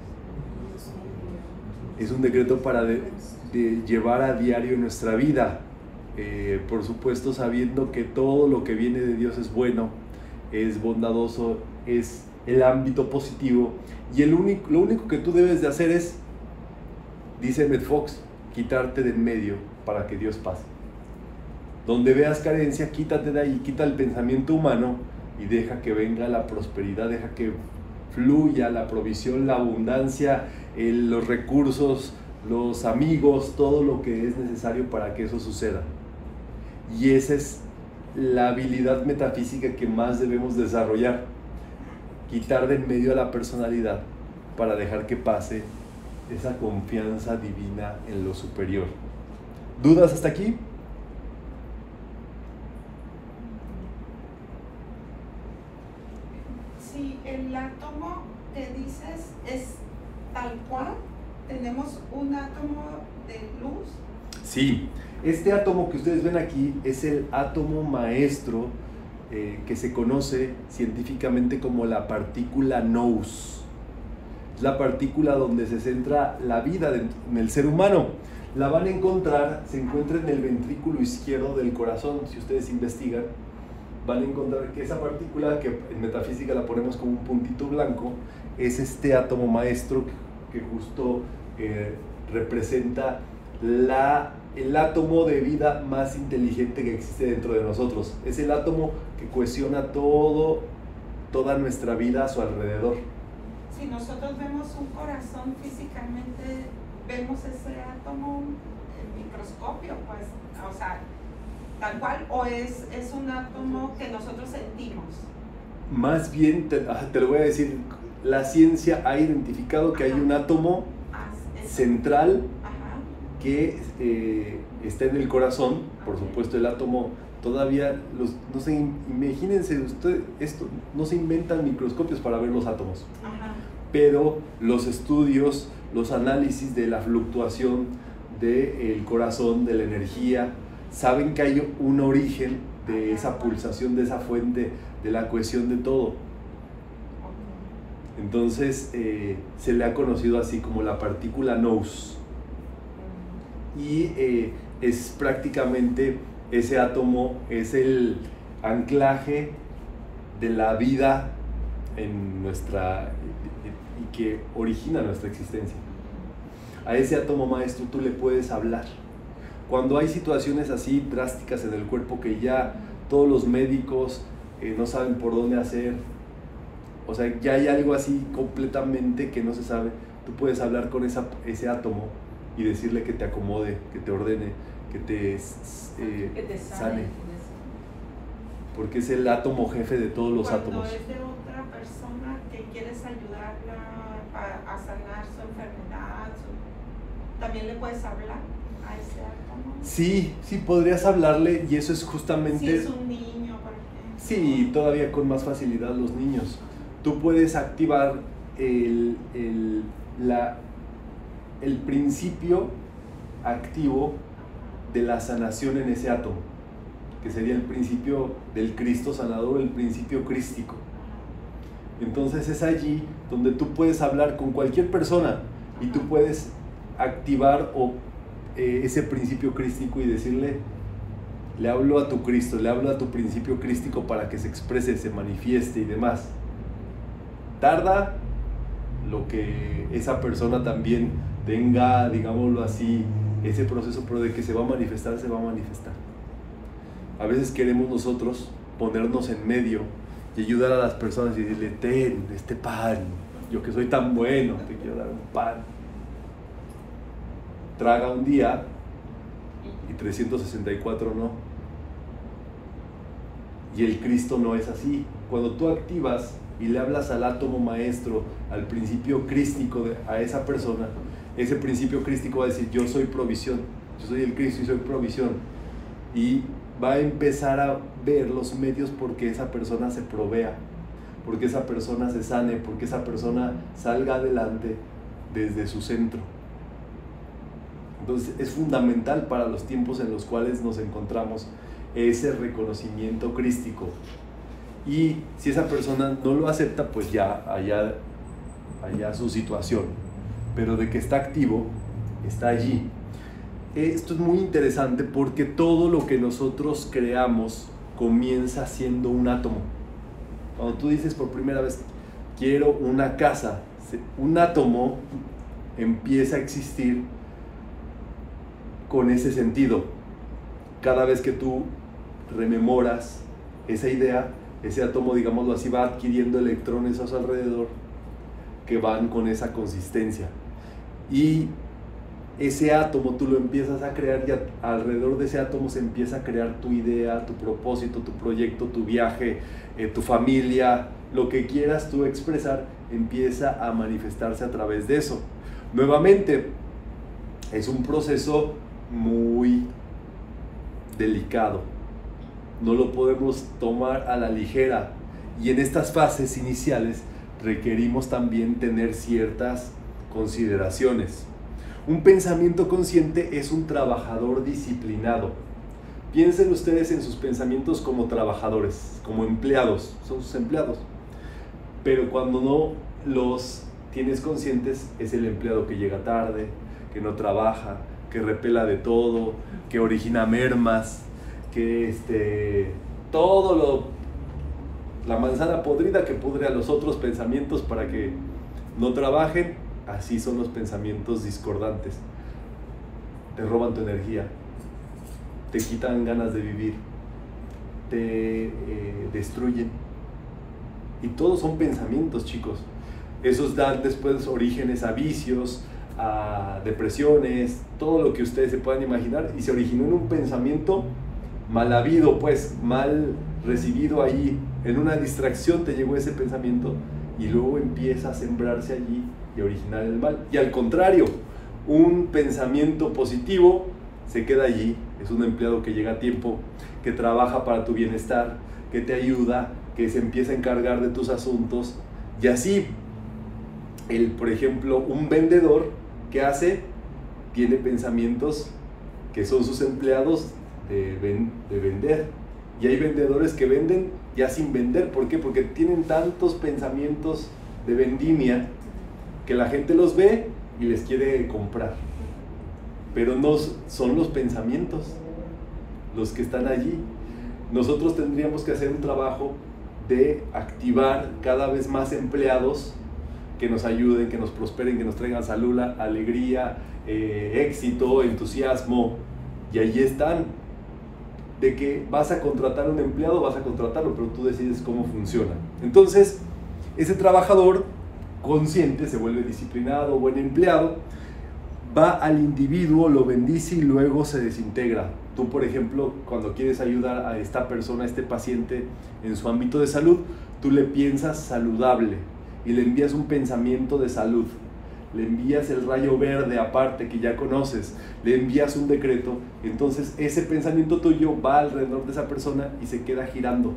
Es un decreto para de, de llevar a diario en nuestra vida, eh, por supuesto sabiendo que todo lo que viene de Dios es bueno, es bondadoso, es el ámbito positivo, y el único, lo único que tú debes de hacer es, dice Med Fox, quitarte de en medio para que Dios pase. Donde veas carencia, quítate de ahí, quita el pensamiento humano y deja que venga la prosperidad, deja que fluya la provisión, la abundancia, el, los recursos, los amigos, todo lo que es necesario para que eso suceda. Y esa es la habilidad metafísica que más debemos desarrollar, quitar de en medio a la personalidad para dejar que pase esa confianza divina en lo superior. ¿Dudas hasta aquí? Sí, el átomo que dices es tal cual. Tenemos un átomo de luz. Sí, este átomo que ustedes ven aquí es el átomo maestro eh, que se conoce científicamente como la partícula nous. Es la partícula donde se centra la vida de, en el ser humano. La van a encontrar, se encuentra en el ventrículo izquierdo del corazón. Si ustedes investigan, van a encontrar que esa partícula, que en metafísica la ponemos como un puntito blanco, es este átomo maestro que, que justo eh, representa la, el átomo de vida más inteligente que existe dentro de nosotros. Es el átomo que cohesiona todo, toda nuestra vida a su alrededor. Si nosotros vemos un corazón físicamente, vemos ese átomo en microscopio, pues, o sea, tal cual, o es, es un átomo que nosotros sentimos. Más bien, te, te lo voy a decir, la ciencia ha identificado que Ajá. hay un átomo ah, central Ajá. que eh, está en el corazón, por okay. supuesto el átomo todavía, los, no se, imagínense ustedes, esto, no se inventan microscopios para ver los átomos, Ajá. pero los estudios, los análisis de la fluctuación del corazón, de la energía, saben que hay un origen de esa pulsación, de esa fuente, de la cohesión de todo. Entonces eh, se le ha conocido así como la partícula nous. Y eh, es prácticamente ese átomo, es el anclaje de la vida en nuestra, y que origina nuestra existencia. A ese átomo maestro tú le puedes hablar. Cuando hay situaciones así drásticas en el cuerpo que ya todos los médicos eh, no saben por dónde hacer, o sea, ya hay algo así completamente que no se sabe, tú puedes hablar con esa, ese átomo y decirle que te acomode, que te ordene, que te, eh, que te sane. sane. Porque es el átomo jefe de todos los Cuando átomos. Cuando es de otra persona que quieres ayudarla a, a sanar su enfermedad, su, ¿también le puedes hablar a ese átomo? Sí, sí, podrías hablarle, y eso es justamente... Si es un niño, por ejemplo. Sí, todavía con más facilidad los niños. Tú puedes activar el, el, la, el principio activo de la sanación en ese átomo, que sería el principio del Cristo sanador, el principio crístico. Entonces es allí donde tú puedes hablar con cualquier persona y tú puedes activar o, eh, ese principio crístico y decirle, le hablo a tu Cristo, le hablo a tu principio crístico para que se exprese, se manifieste y demás. Tarda lo que esa persona también tenga, digámoslo así, ese proceso, pero de que se va a manifestar, se va a manifestar. A veces queremos nosotros ponernos en medio y ayudar a las personas y decirle, ten este pan, yo que soy tan bueno, te quiero dar un pan. Traga un día y trescientos sesenta y cuatro no. Y el Cristo no es así. Cuando tú activas y le hablas al átomo maestro, al principio crístico de, a esa persona, ese principio crístico va a decir, yo soy provisión, yo soy el Cristo y soy provisión. Y va a empezar a ver los medios porque esa persona se provea, porque esa persona se sane, porque esa persona salga adelante desde su centro. Entonces es fundamental para los tiempos en los cuales nos encontramos ese reconocimiento crístico. Y si esa persona no lo acepta, pues ya allá, allá su situación. Pero de que está activo, está allí. Esto es muy interesante porque todo lo que nosotros creamos comienza siendo un átomo. Cuando tú dices por primera vez, quiero una casa, un átomo empieza a existir con ese sentido. Cada vez que tú rememoras esa idea, ese átomo, digámoslo así, va adquiriendo electrones a su alrededor que van con esa consistencia. Y ese átomo tú lo empiezas a crear y a, alrededor de ese átomo se empieza a crear tu idea, tu propósito, tu proyecto, tu viaje, eh, tu familia, lo que quieras tú expresar empieza a manifestarse a través de eso. Nuevamente, es un proceso muy delicado, no lo podemos tomar a la ligera, y en estas fases iniciales requerimos también tener ciertas consideraciones. Un pensamiento consciente es un trabajador disciplinado. Piensen ustedes en sus pensamientos como trabajadores, como empleados, son sus empleados. Pero cuando no los tienes conscientes, es el empleado que llega tarde, que no trabaja, que repela de todo, que origina mermas, que este, todo lo, la manzana podrida que pudre a los otros pensamientos para que no trabajen. Así son los pensamientos discordantes. Te roban tu energía, te quitan ganas de vivir, te eh, destruyen. Y todos son pensamientos, chicos. Esos dan después orígenes a vicios, a depresiones, todo lo que ustedes se puedan imaginar, y se originó en un pensamiento mal habido, pues mal recibido ahí, en una distracción te llegó ese pensamiento y luego empieza a sembrarse allí y originar el mal. Y al contrario, un pensamiento positivo se queda allí, es un empleado que llega a tiempo, que trabaja para tu bienestar, que te ayuda, que se empieza a encargar de tus asuntos. Y así, el, por ejemplo, un vendedor, ¿qué hace? Tiene pensamientos que son sus empleados de, ven, de vender. Y hay vendedores que venden ya sin vender. ¿Por qué? Porque tienen tantos pensamientos de vendimia que la gente los ve y les quiere comprar. Pero no son los pensamientos los que están allí. Nosotros tendríamos que hacer un trabajo de activar cada vez más empleados que nos ayuden, que nos prosperen, que nos traigan salud, alegría, eh, éxito, entusiasmo. Y allí están. De que vas a contratar a un empleado, vas a contratarlo, pero tú decides cómo funciona. Entonces, ese trabajador consciente se vuelve disciplinado, buen empleado, va al individuo, lo bendice y luego se desintegra. Tú, por ejemplo, cuando quieres ayudar a esta persona, a este paciente en su ámbito de salud, tú le piensas saludable y le envías un pensamiento de salud. Le envías el rayo verde aparte que ya conoces, le envías un decreto, entonces ese pensamiento tuyo va alrededor de esa persona y se queda girando,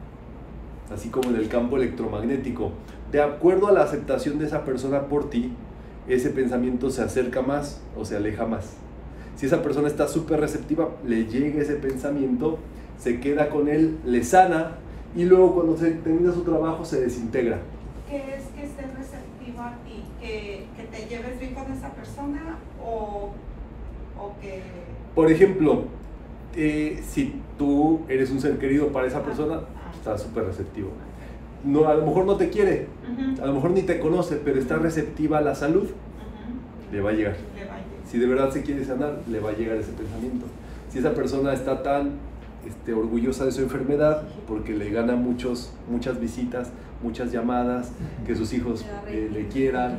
así como en el campo electromagnético. De acuerdo a la aceptación de esa persona por ti, ese pensamiento se acerca más o se aleja más. Si esa persona está súper receptiva, le llega ese pensamiento, se queda con él, le sana y luego cuando se termina su trabajo se desintegra. ¿Qué es que esté receptivo a ti? ¿Que, que te lleves bien con esa persona o, o que...? Por ejemplo, eh, si tú eres un ser querido para esa persona, ah. está súper receptivo. No, a lo mejor no te quiere, Uh-huh. a lo mejor ni te conoce, pero está receptiva a la salud, Uh-huh. le va a llegar. Le va a llegar. Si de verdad se quiere sanar, le va a llegar ese pensamiento. Si esa persona está tan este, orgullosa de su enfermedad, porque le gana muchos, muchas visitas, muchas llamadas, que sus hijos eh, le quieran,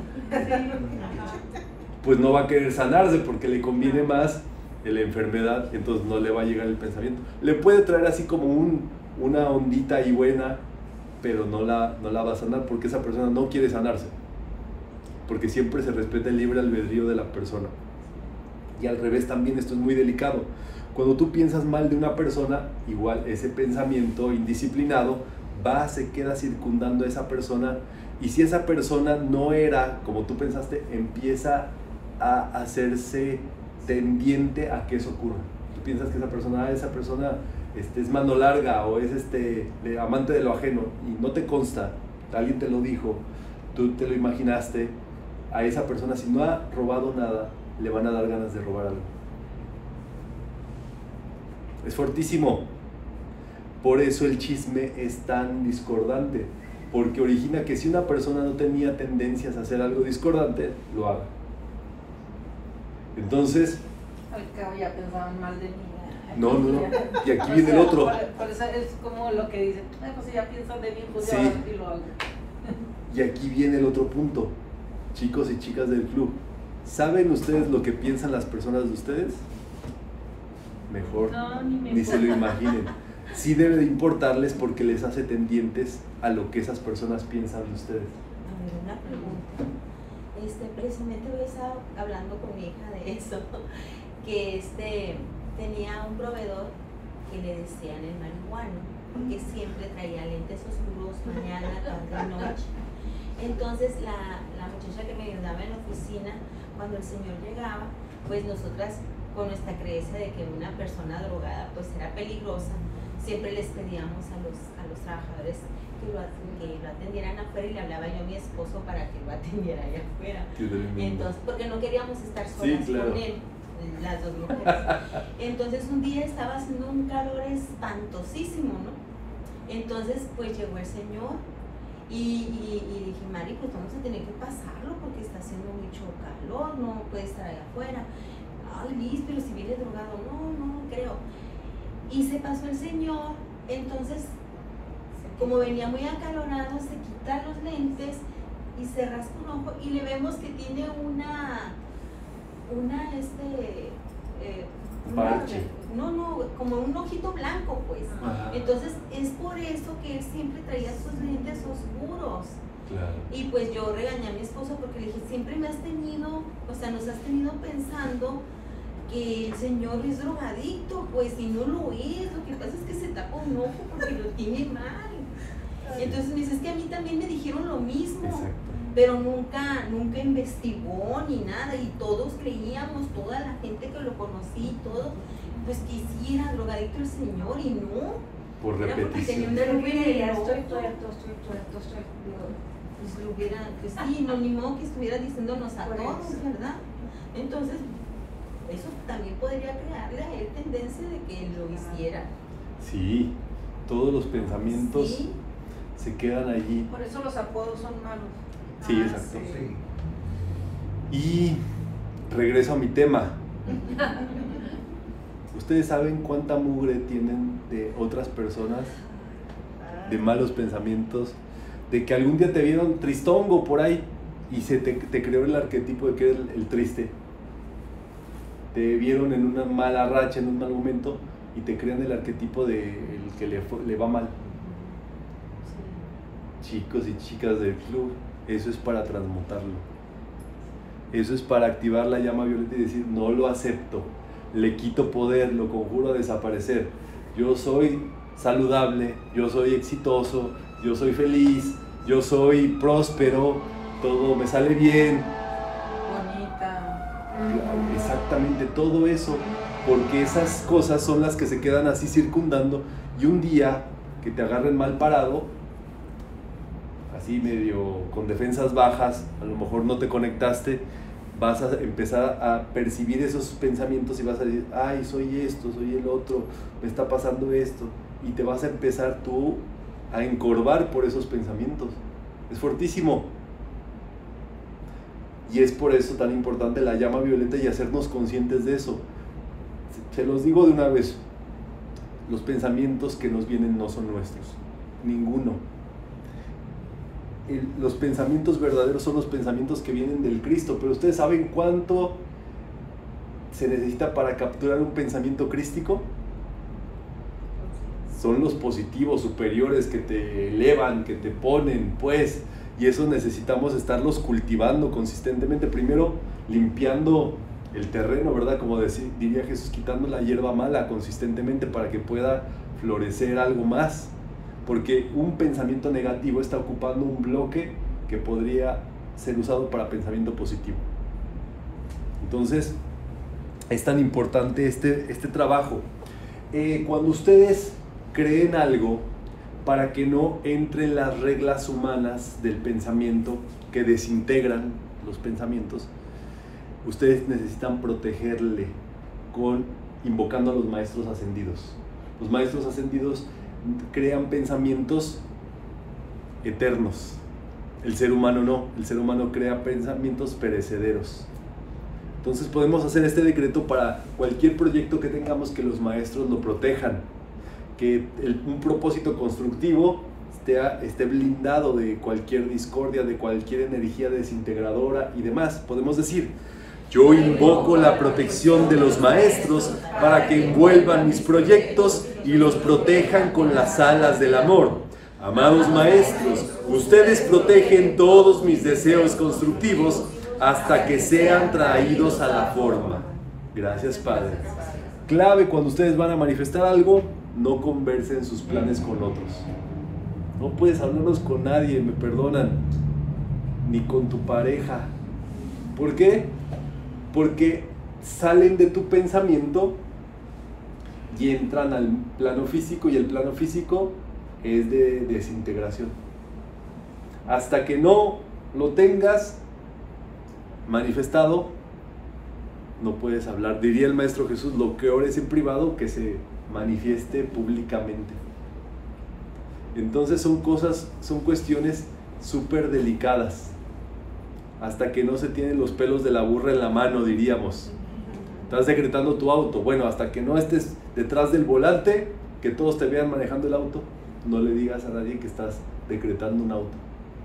pues no va a querer sanarse porque le conviene más la enfermedad, entonces no le va a llegar el pensamiento. Le puede traer así como un, una ondita ahí buena, pero no la, no la va a sanar porque esa persona no quiere sanarse, porque siempre se respeta el libre albedrío de la persona. Y al revés también, esto es muy delicado. Cuando tú piensas mal de una persona, igual ese pensamiento indisciplinado va, se queda circundando a esa persona, y si esa persona no era como tú pensaste, empieza a hacerse tendiente a que eso ocurra. Tú piensas que esa persona, esa persona este, es mano larga o es este, amante de lo ajeno y no te consta, alguien te lo dijo, tú te lo imaginaste, a esa persona si no ha robado nada, le van a dar ganas de robar algo. Es fortísimo. Por eso el chisme es tan discordante, porque origina que si una persona no tenía tendencias a hacer algo discordante, lo haga. Entonces... Al cabo ya pensaban mal de mí. No, no, no. Y aquí O viene sea, el otro. Por, por eso es como lo que dicen, "Ay, pues si ya piensan de mí, pues Sí. ya y lo hago". Y aquí viene el otro punto. Chicos y chicas del club, ¿saben ustedes lo que piensan las personas de ustedes? Mejor No, ni me ni se lo importa. imaginen. Sí debe de importarles porque les hace tendientes a lo que esas personas piensan de ustedes. A ver, una pregunta. Este, precisamente hoy estaba hablando con mi hija de eso, que este, tenía un proveedor que le decían el marihuano, porque siempre traía lentes oscuros, mañana, tarde, noche. Entonces la, la muchacha que me ayudaba en la oficina, cuando el señor llegaba, pues nosotras con nuestra creencia de que una persona drogada pues era peligrosa, siempre les pedíamos a los, a los trabajadores que lo, que lo atendieran afuera y le hablaba yo a mi esposo para que lo atendiera allá afuera. Entonces, porque no queríamos estar solas Sí, claro. con él, las dos mujeres. Entonces un día estaba haciendo un calor espantosísimo, ¿no? Entonces pues llegó el señor y, y, y dije, Mari, pues vamos a tener que pasarlo porque está haciendo mucho calor, no puede estar allá afuera. Ay, Liz, pero si viene drogado, no, no, no creo. Y se pasó el señor, entonces, como venía muy acalorado, se quita los lentes y se rasca un ojo y le vemos que tiene una, una, este, eh, una- Parche. no, no, como un ojito blanco, pues. Ajá. Entonces, es por eso que él siempre traía sus lentes oscuros. Claro. Y pues yo regañé a mi esposo porque le dije, siempre me has tenido, o sea, nos has tenido pensando que el señor es drogadicto, pues, y no lo es, lo que pasa es que se tapa un ojo porque lo tiene mal. Entonces me dice, es que a mí también me dijeron lo mismo, Exacto. pero nunca, nunca investigó ni nada, y todos creíamos, toda la gente que lo conocí, todo, pues que sí era drogadicto el señor, y no. Por Era porque tenía repetición. un Pero derrame mire, en ya el estoy, ojo. estoy, estoy, estoy, estoy, estoy, digo, Pues lo hubiera, pues sí, no, ni modo que estuviera diciéndonos a Por todos, eso. ¿verdad? Entonces, eso también podría crearle a él tendencia de que él lo hiciera. Sí, todos los pensamientos Sí, se quedan allí. Por eso los apodos son malos. Sí, Ah, exacto. sí. Y regreso a mi tema. ¿Ustedes saben cuánta mugre tienen de otras personas, de malos pensamientos, de que algún día te vieron tristongo por ahí y se te, te creó el arquetipo de que eres el, el triste? Te vieron en una mala racha, en un mal momento, y te crean el arquetipo de el que le, fue- le va mal. Chicos y chicas del club, eso es para transmutarlo. Eso es para activar la llama violeta y decir, no lo acepto, le quito poder, lo conjuro a desaparecer. Yo soy saludable, yo soy exitoso, yo soy feliz, yo soy próspero, todo me sale bien. Bonita. Exactamente, todo eso, porque esas cosas son las que se quedan así circundando, y un día que te agarren mal parado, así medio con defensas bajas, a lo mejor no te conectaste, vas a empezar a percibir esos pensamientos y vas a decir, ay, soy esto, soy el otro, me está pasando esto, y te vas a empezar tú a encorvar por esos pensamientos. Es fortísimo. Y es por eso tan importante la llama violeta y hacernos conscientes de eso. Se los digo de una vez, los pensamientos que nos vienen no son nuestros, ninguno. El- los pensamientos verdaderos son los pensamientos que vienen del Cristo, pero ustedes saben cuánto se necesita para capturar un pensamiento crístico. Son los positivos, superiores, que te elevan, que te ponen, pues, y eso necesitamos estarlos cultivando consistentemente. Primero, limpiando el terreno, ¿verdad? Como decir, diría Jesús, quitando la hierba mala consistentemente para que pueda florecer algo más. Porque un pensamiento negativo está ocupando un bloque que podría ser usado para pensamiento positivo. Entonces, es tan importante este, este trabajo. eh, cuando ustedes creen algo, para que no entren las reglas humanas del pensamiento que desintegran los pensamientos, ustedes necesitan protegerle con invocando a los maestros ascendidos. Los maestros ascendidos crean pensamientos eternos. El ser humano no, el ser humano crea pensamientos perecederos. Entonces podemos hacer este decreto para cualquier proyecto que tengamos, que los maestros lo protejan, que el, un propósito constructivo esté, esté blindado de cualquier discordia, de cualquier energía desintegradora y demás. Podemos decir: yo invoco la protección de los maestros para que envuelvan mis proyectos y los protejan con las alas del amor. Amados maestros, ustedes protegen todos mis deseos constructivos hasta que sean traídos a la forma. Gracias, Padre. Clave cuando ustedes van a manifestar algo: no conversen sus planes con otros. No puedes hablarlos con nadie, me perdonan, ni con tu pareja. ¿Por qué? Porque salen de tu pensamiento y entran al plano físico, y el plano físico es de desintegración. Hasta que no lo tengas manifestado, no puedes hablar. Diría el Maestro Jesús: lo que ores en privado, que se manifieste públicamente. Entonces son cosas, son cuestiones súper delicadas. Hasta que no se tienen los pelos de la burra en la mano, diríamos. Estás decretando tu auto. Bueno, hasta que no estés detrás del volante, que todos te vean manejando el auto, no le digas a nadie que estás decretando un auto.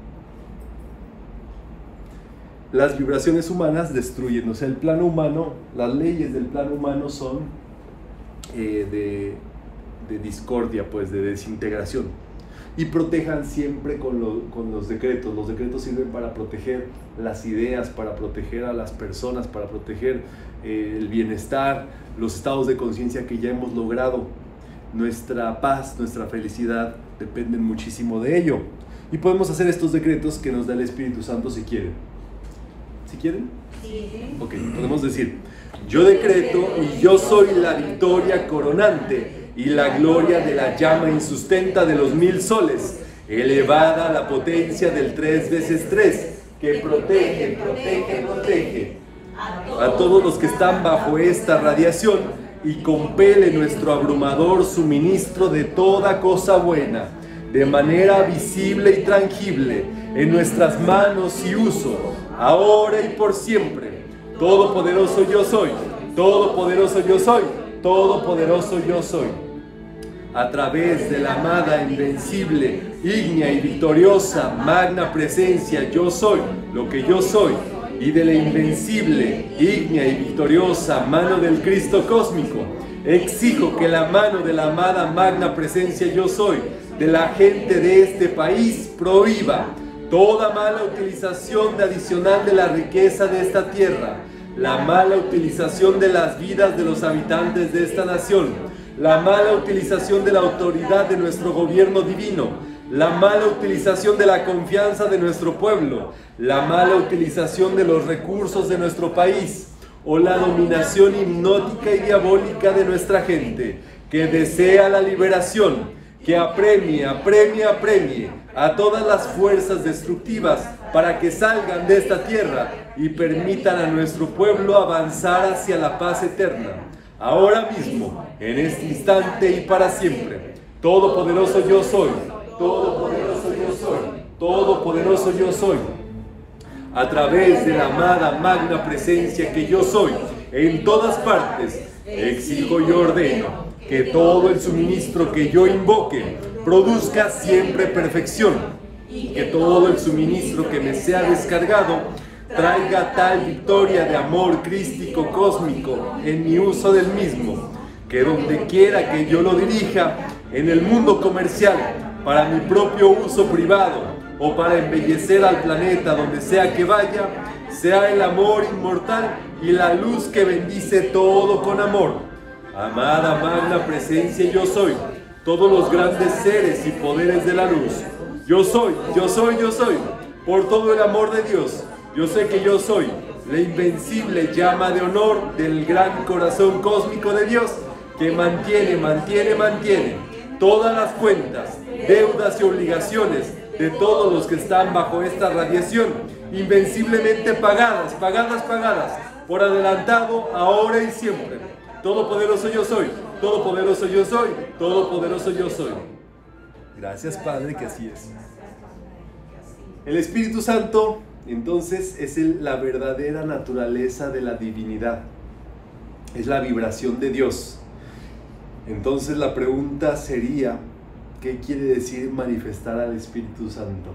Las vibraciones humanas destruyen, o sea, el plano humano, las leyes del plano humano son eh, de, de discordia, pues, de desintegración. Y protejan siempre con, lo, con los decretos. Los decretos sirven para proteger las ideas, para proteger a las personas, para proteger eh, el bienestar, los estados de conciencia que ya hemos logrado. Nuestra paz, nuestra felicidad dependen muchísimo de ello. Y podemos hacer estos decretos que nos da el Espíritu Santo si quieren. ¿Si quieren? Sí. Ok, podemos decir: yo decreto y yo soy la victoria coronante y la gloria de la llama insustenta de los mil soles, elevada a la potencia del tres veces tres, que protege, protege, protege a todos los que están bajo esta radiación y compele nuestro abrumador suministro de toda cosa buena, de manera visible y tangible, en nuestras manos y uso, ahora y por siempre. Todopoderoso yo soy, todopoderoso yo soy, todopoderoso yo soy. A través de la amada, invencible, ígnea y victoriosa magna presencia yo soy, lo que yo soy, y de la invencible, ígnea y victoriosa mano del Cristo cósmico, exijo que la mano de la amada magna presencia yo soy de la gente de este país prohíba toda mala utilización de adicional de la riqueza de esta tierra, la mala utilización de las vidas de los habitantes de esta nación, la mala utilización de la autoridad de nuestro gobierno divino, la mala utilización de la confianza de nuestro pueblo, la mala utilización de los recursos de nuestro país, o la dominación hipnótica y diabólica de nuestra gente, que desea la liberación, que apremie, apremie, apremie a todas las fuerzas destructivas para que salgan de esta tierra y permitan a nuestro pueblo avanzar hacia la paz eterna. Ahora mismo, en este instante y para siempre, todopoderoso yo soy, todopoderoso yo soy, todopoderoso yo soy. A través de la amada magna presencia que yo soy, en todas partes, exijo y ordeno que todo el suministro que yo invoque produzca siempre perfección, y que todo el suministro que me sea descargado traiga tal victoria de amor crístico cósmico en mi uso del mismo, que donde quiera que yo lo dirija, en el mundo comercial, para mi propio uso privado, o para embellecer al planeta donde sea que vaya, sea el amor inmortal y la luz que bendice todo con amor. Amada magna presencia yo soy, todos los grandes seres y poderes de la luz. Yo soy, yo soy, yo soy, por todo el amor de Dios. Yo sé que yo soy la invencible llama de honor del gran corazón cósmico de Dios, que mantiene, mantiene, mantiene todas las cuentas, deudas y obligaciones de todos los que están bajo esta radiación, invenciblemente pagadas, pagadas, pagadas, por adelantado, ahora y siempre. Todopoderoso yo soy, todopoderoso yo soy, todopoderoso yo soy. Gracias, Padre, que así es. El Espíritu Santo, entonces, es el, la verdadera naturaleza de la divinidad. Es la vibración de Dios. Entonces la pregunta sería, ¿qué quiere decir manifestar al Espíritu Santo?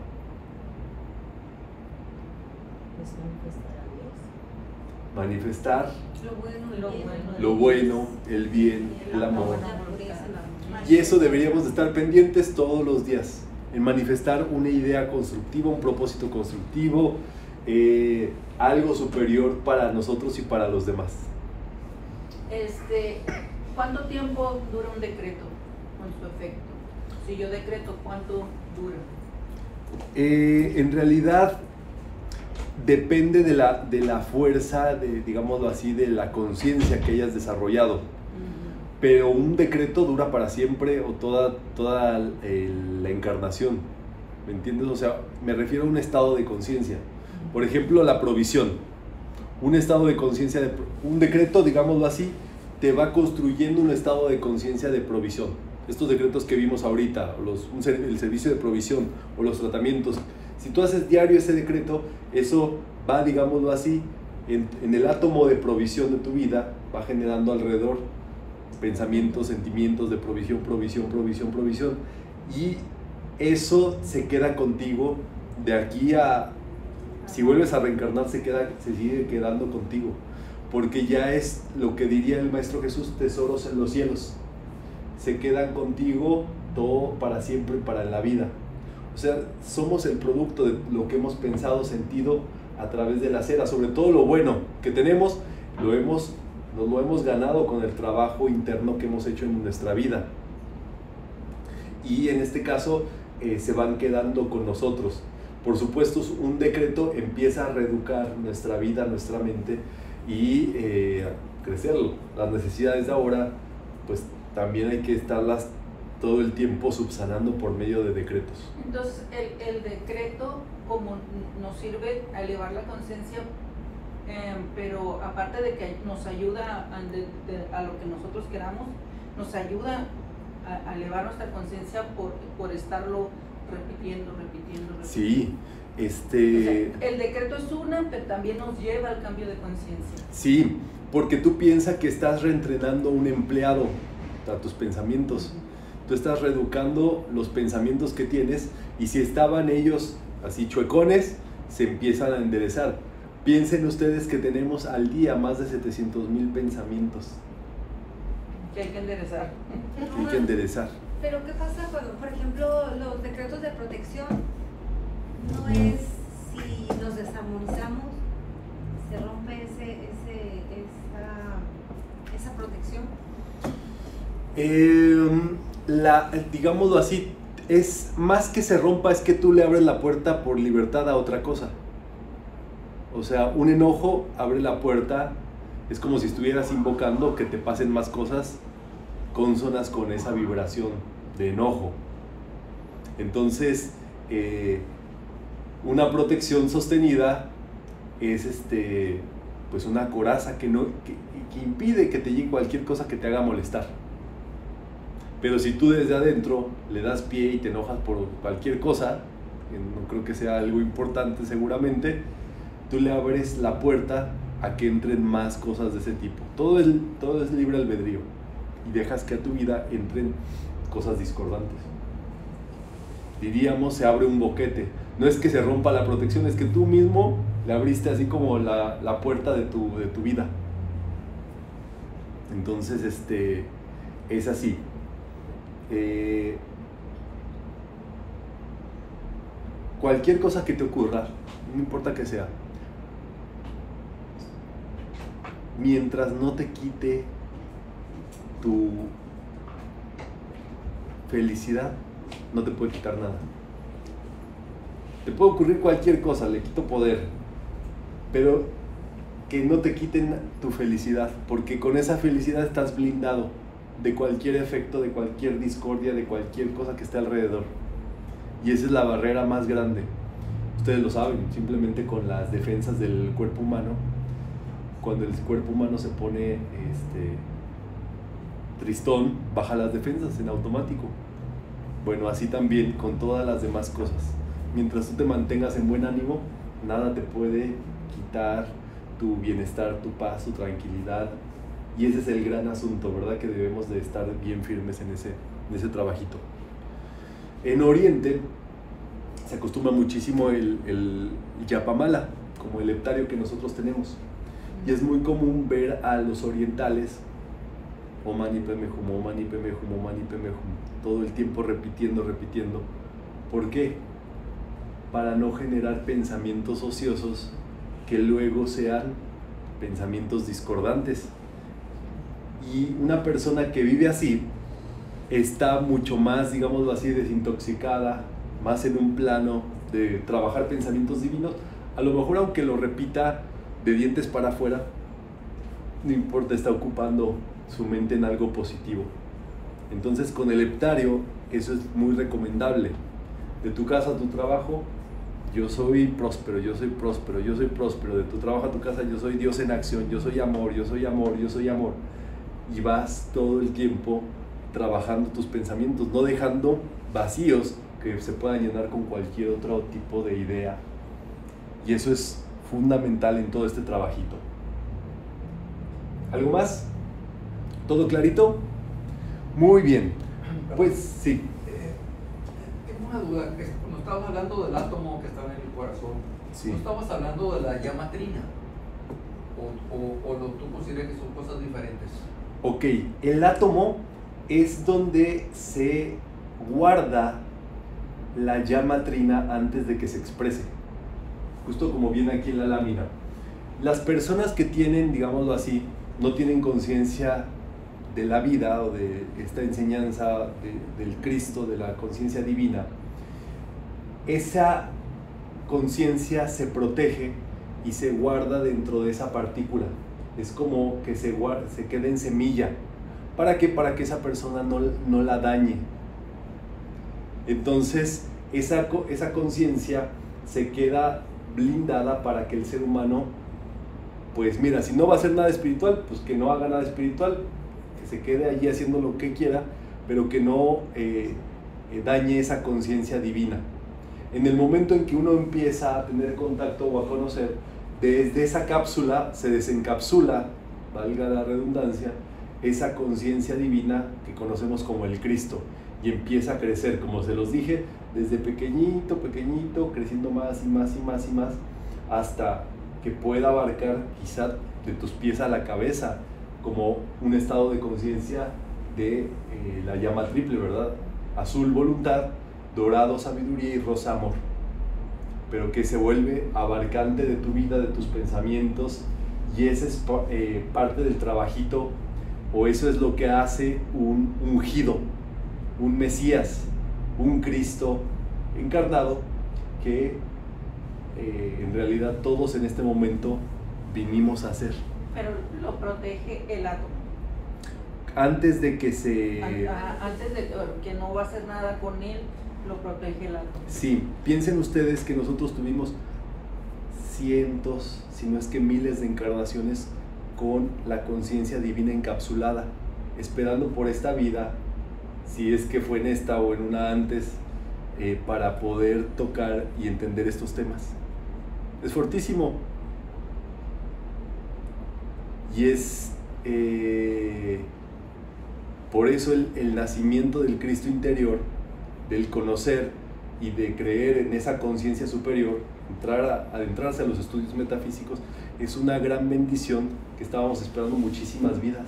Pues manifestar a Dios. Manifestar Lo bueno, Lo el bien. bueno. lo bueno, el bien, el amor. La pureza, la Y eso deberíamos de estar pendientes todos los días, en manifestar una idea constructiva, un propósito constructivo, eh, algo superior para nosotros y para los demás. Este, ¿cuánto tiempo dura un decreto con su efecto? Si yo decreto, ¿cuánto dura? Eh, en realidad depende de la, de la fuerza, de, digámoslo así, de la conciencia que hayas desarrollado. Uh-huh. Pero un decreto dura para siempre o toda, toda el, la encarnación, ¿me entiendes? O sea, me refiero a un estado de conciencia. Por ejemplo, la provisión. Un estado de conciencia, de, un decreto, digámoslo así, te va construyendo un estado de conciencia de provisión. Estos decretos que vimos ahorita, los, un, el servicio de provisión o los tratamientos, si tú haces diario ese decreto, eso va, digámoslo así, en, en el átomo de provisión de tu vida, va generando alrededor pensamientos, sentimientos de provisión, provisión, provisión, provisión, y eso se queda contigo de aquí a, si vuelves a reencarnar, se, queda, se sigue quedando contigo, porque ya es lo que diría el Maestro Jesús, tesoros en los cielos, se quedan contigo todo para siempre, para la vida. O sea, somos el producto de lo que hemos pensado, sentido a través de la cera, sobre todo lo bueno que tenemos, lo hemos, nos lo hemos ganado con el trabajo interno que hemos hecho en nuestra vida. Y en este caso eh, se van quedando con nosotros. Por supuesto, un decreto empieza a reeducar nuestra vida, nuestra mente y eh, a crecerlo. Las necesidades de ahora, pues también hay que estarlas todo el tiempo subsanando por medio de decretos. Entonces, el, el decreto como nos sirve a elevar la conciencia, eh, pero aparte de que nos ayuda a, de, de, a lo que nosotros queramos, nos ayuda a, a elevar nuestra conciencia por, por estarlo repitiendo, repitiendo, repitiendo. Sí, este... O sea, el decreto es una, pero también nos lleva al cambio de conciencia. Sí, porque tú piensas que estás reentrenando un empleado a tus pensamientos. Tú estás reeducando los pensamientos que tienes y si estaban ellos así chuecones, se empiezan a enderezar. Piensen ustedes que tenemos al día más de setecientos mil pensamientos. Que hay que enderezar. Hay que enderezar. Pero ¿qué pasa cuando, por ejemplo, los decretos de protección no es si nos desarmonizamos, se rompe ese, ese, esa, esa protección? Eh, la, digámoslo así, es más que se rompa, es que tú le abres la puerta por libertad a otra cosa. O sea, un enojo abre la puerta, es como si estuvieras invocando que te pasen más cosas cónsonas con esa vibración de enojo. Entonces, eh, una protección sostenida es este, pues una coraza que, no, que, que impide que te llegue cualquier cosa que te haga molestar. Pero si tú desde adentro le das pie y te enojas por cualquier cosa, que no creo que sea algo importante seguramente, tú le abres la puerta a que entren más cosas de ese tipo. Todo es, todo es libre albedrío y dejas que a tu vida entren cosas discordantes. Diríamos, se abre un boquete. No es que se rompa la protección, es que tú mismo le abriste así como la, la puerta de tu, de tu vida. Entonces, este, es así. Eh, cualquier cosa que te ocurra, no importa que sea, mientras no te quite tu felicidad, no te puede quitar nada. Te puede ocurrir cualquier cosa, le quito poder, pero que no te quiten tu felicidad, porque con esa felicidad estás blindado. de cualquier efecto, de cualquier discordia, de cualquier cosa que esté alrededor. Y esa es la barrera más grande. Ustedes lo saben, simplemente con las defensas del cuerpo humano, cuando el cuerpo humano se pone este, tristón, baja las defensas en automático. Bueno, así también con todas las demás cosas. Mientras tú te mantengas en buen ánimo, nada te puede quitar tu bienestar, tu paz, tu tranquilidad. Y ese es el gran asunto, ¿verdad? Que debemos de estar bien firmes en ese, en ese trabajito. En Oriente se acostumbra muchísimo el, el yapamala, como el heptario que nosotros tenemos. Y es muy común ver a los orientales, Om Mani Padme Hum, Om Mani Padme Hum, Om Mani Padme Hum, todo el tiempo repitiendo, repitiendo. ¿Por qué? Para no generar pensamientos ociosos que luego sean pensamientos discordantes. Y una persona que vive así está mucho más, digámoslo así, desintoxicada, más en un plano de trabajar pensamientos divinos. A lo mejor aunque lo repita de dientes para afuera, no importa, está ocupando su mente en algo positivo. Entonces con el heptario eso es muy recomendable. De tu casa a tu trabajo, yo soy próspero, yo soy próspero, yo soy próspero. De tu trabajo a tu casa, yo soy Dios en acción, yo soy amor, yo soy amor, yo soy amor. Y vas todo el tiempo trabajando tus pensamientos, no dejando vacíos que se puedan llenar con cualquier otro tipo de idea. Y eso es fundamental en todo este trabajito. ¿Algo más? ¿Todo clarito? Muy bien. Pues sí. Eh, tengo una duda. Cuando estabas hablando del átomo que estaba en el corazón, Sí. ¿no estabas hablando de la llama trina? ¿O, o, o lo, tú consideras que son cosas diferentes? Ok, el átomo es donde se guarda la llama trina antes de que se exprese. Justo como viene aquí en la lámina. Las personas que tienen, digámoslo así, no tienen conciencia de la vida o de esta enseñanza de, del Cristo, de la conciencia divina, esa conciencia se protege y se guarda dentro de esa partícula. Es como que se, guarda, se quede en semilla. ¿Para qué? Para que esa persona no, no la dañe. Entonces, esa, esa conciencia se queda blindada para que el ser humano, pues mira, si no va a hacer nada espiritual, pues que no haga nada espiritual, que se quede allí haciendo lo que quiera, pero que no eh, eh, dañe esa conciencia divina. En el momento en que uno empieza a tener contacto o a conocer, desde esa cápsula se desencapsula, valga la redundancia, esa conciencia divina que conocemos como el Cristo, y empieza a crecer, como se los dije, desde pequeñito, pequeñito, creciendo más y más y más y más, hasta que pueda abarcar quizá de tus pies a la cabeza, como un estado de conciencia de eh, la llama triple, ¿verdad? Azul, voluntad; dorado, sabiduría; y rosa, amor. Pero que se vuelve abarcante de tu vida, de tus pensamientos, y ese es eh, parte del trabajito, o eso es lo que hace un ungido, un Mesías, un Cristo encarnado, que eh, en realidad todos en este momento vinimos a hacer. Pero lo protege el átomo. Antes de que se... Antes de que no va a hacer nada con él, lo protege el átomo. Sí, piensen ustedes que nosotros tuvimos cientos, si no es que miles de encarnaciones con la conciencia divina encapsulada, esperando por esta vida, si es que fue en esta o en una antes, eh, para poder tocar y entender estos temas. Es fortísimo. Y es eh, por eso el, el nacimiento del Cristo interior, del conocer y de creer en esa conciencia superior, entrar a, adentrarse a los estudios metafísicos, es una gran bendición que estábamos esperando muchísimas vidas.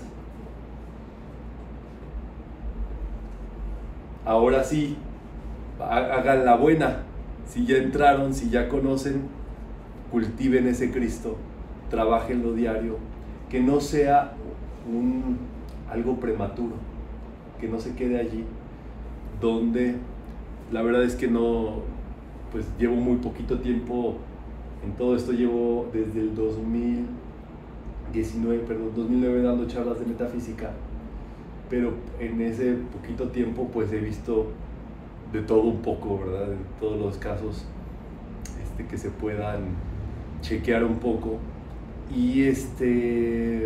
Ahora sí, hagan la buena. Si ya entraron, si ya conocen, cultiven ese Cristo, trabajenlo diario, que no sea un, algo prematuro, que no se quede allí, donde la verdad es que no, pues llevo muy poquito tiempo en todo esto. Llevo desde el dos mil diecinueve, perdón, dos mil nueve dando charlas de metafísica, pero en ese poquito tiempo pues he visto de todo un poco, ¿verdad? De todos los casos este, que se puedan chequear un poco. Y este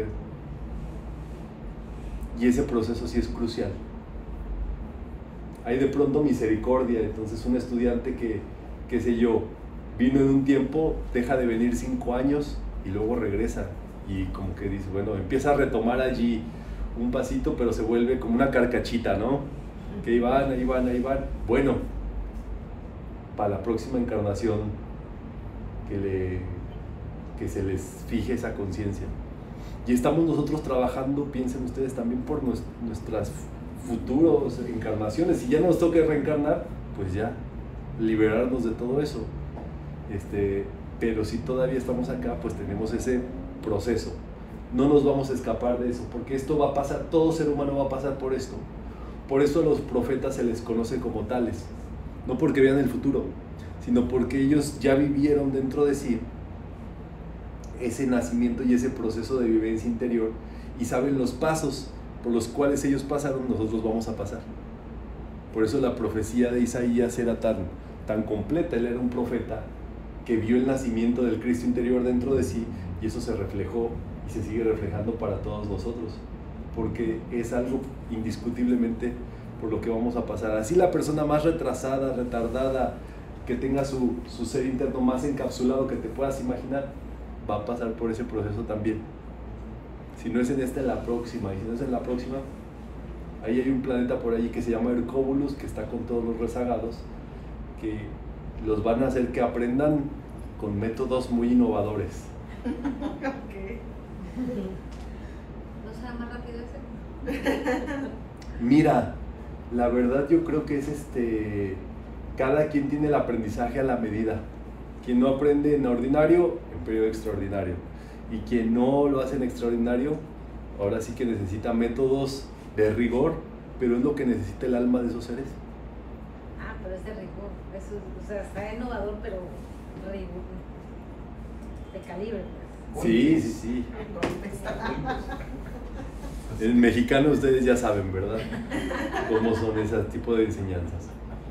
y ese proceso sí es crucial. Hay de pronto misericordia, entonces un estudiante que, qué sé yo, vino en un tiempo, deja de venir cinco años y luego regresa. Y como que dice, bueno, empieza a retomar allí un pasito, pero se vuelve como una carcachita, ¿no? Que ahí van, ahí van, ahí van. Bueno, para la próxima encarnación que, le, que se les fije esa conciencia. Y estamos nosotros trabajando, piensen ustedes, también por nuestras futuras encarnaciones. Si ya nos toca reencarnar, pues ya, liberarnos de todo eso. Este, pero si todavía estamos acá, pues tenemos ese proceso. No nos vamos a escapar de eso, porque esto va a pasar, todo ser humano va a pasar por esto. Por eso a los profetas se les conoce como tales. No porque vean el futuro, sino porque ellos ya vivieron dentro de sí ese nacimiento y ese proceso de vivencia interior y saben los pasos por los cuales ellos pasaron, nosotros vamos a pasar. Por eso la profecía de Isaías era tan, tan completa. Él era un profeta que vio el nacimiento del Cristo interior dentro de sí, y eso se reflejó y se sigue reflejando para todos nosotros, porque es algo indiscutiblemente por lo que vamos a pasar. Así la persona más retrasada, retardada, que tenga su, su ser interno más encapsulado que te puedas imaginar, va a pasar por ese proceso también. Si no es en esta, en la próxima, y si no es en la próxima, ahí hay un planeta por allí que se llama Hercóbulos, que está con todos los rezagados, que los van a hacer que aprendan con métodos muy innovadores. Okay. ¿No será más rápido ese? Mira, la verdad yo creo que es este, cada quien tiene el aprendizaje a la medida. Quien no aprende en ordinario, en periodo extraordinario. Y quien no lo hace en extraordinario, ahora sí que necesita métodos de rigor, pero es lo que necesita el alma de esos seres. Ah, pero es de rigor. Eso, o sea, está innovador, pero rigor. De calibre. Pues. Sí, sí, sí. El mexicano ustedes ya saben, ¿verdad? Cómo son ese tipo de enseñanzas.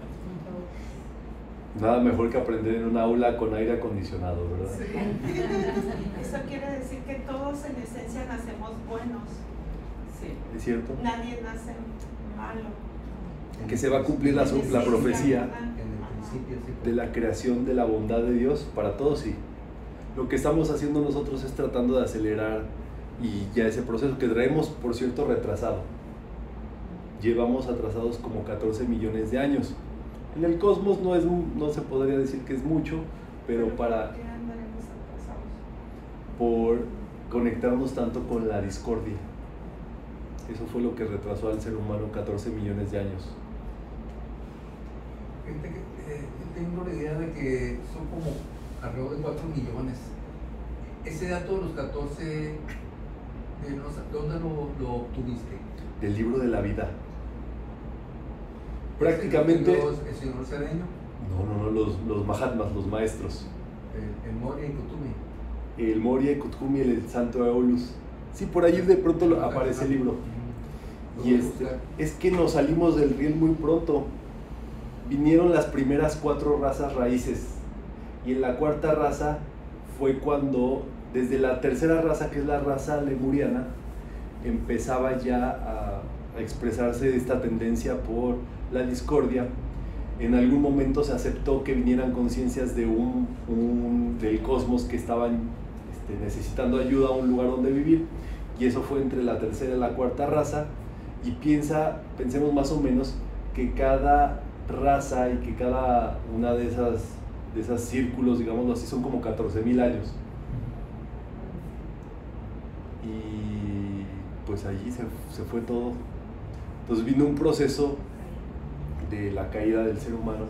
Nada mejor que aprender en un aula con aire acondicionado, ¿verdad? Sí. Eso quiere decir que todos en esencia nacemos buenos. Sí. ¿Es cierto? Nadie nace malo. En que se va a cumplir la, la profecía En el principio, sí. de la creación de la bondad de Dios para todos, sí. Lo que estamos haciendo nosotros es tratando de acelerar y ya ese proceso que traemos, por cierto, retrasado. Llevamos atrasados como catorce millones de años. En el cosmos no, es, no se podría decir que es mucho, pero para... ¿Por qué andaremos atrasados? por conectarnos tanto con la discordia. Eso fue lo que retrasó al ser humano catorce millones de años. Fíjate que eh, yo tengo la idea de que son como alrededor de cuatro millones. Ese dato de los catorce, de los- ¿dónde lo, lo obtuviste? Del libro de la vida. Prácticamente... ¿El señor, el señor Cedeño? No, no, no, los, los Mahatmas, los maestros. El, el Moria y Kutumi. El Moria y Kuthumi, el santo Eolus. Sí, por ahí de pronto lo- aparece el libro. Y este, es que nos salimos del riel muy pronto. Vinieron las primeras cuatro razas raíces. Y en la cuarta raza fue cuando, desde la tercera raza, que es la raza lemuriana, empezaba ya a, a expresarse esta tendencia por la discordia. En algún momento se aceptó que vinieran conciencias de un, un, del cosmos que estaban este, necesitando ayuda a un lugar donde vivir. Y eso fue entre la tercera y la cuarta raza. Y piensa, pensemos más o menos que cada raza y que cada una de esas, de esos círculos, digámoslo así, son como catorce mil años. Y pues allí se, se fue todo. Entonces vino un proceso de la caída del ser humano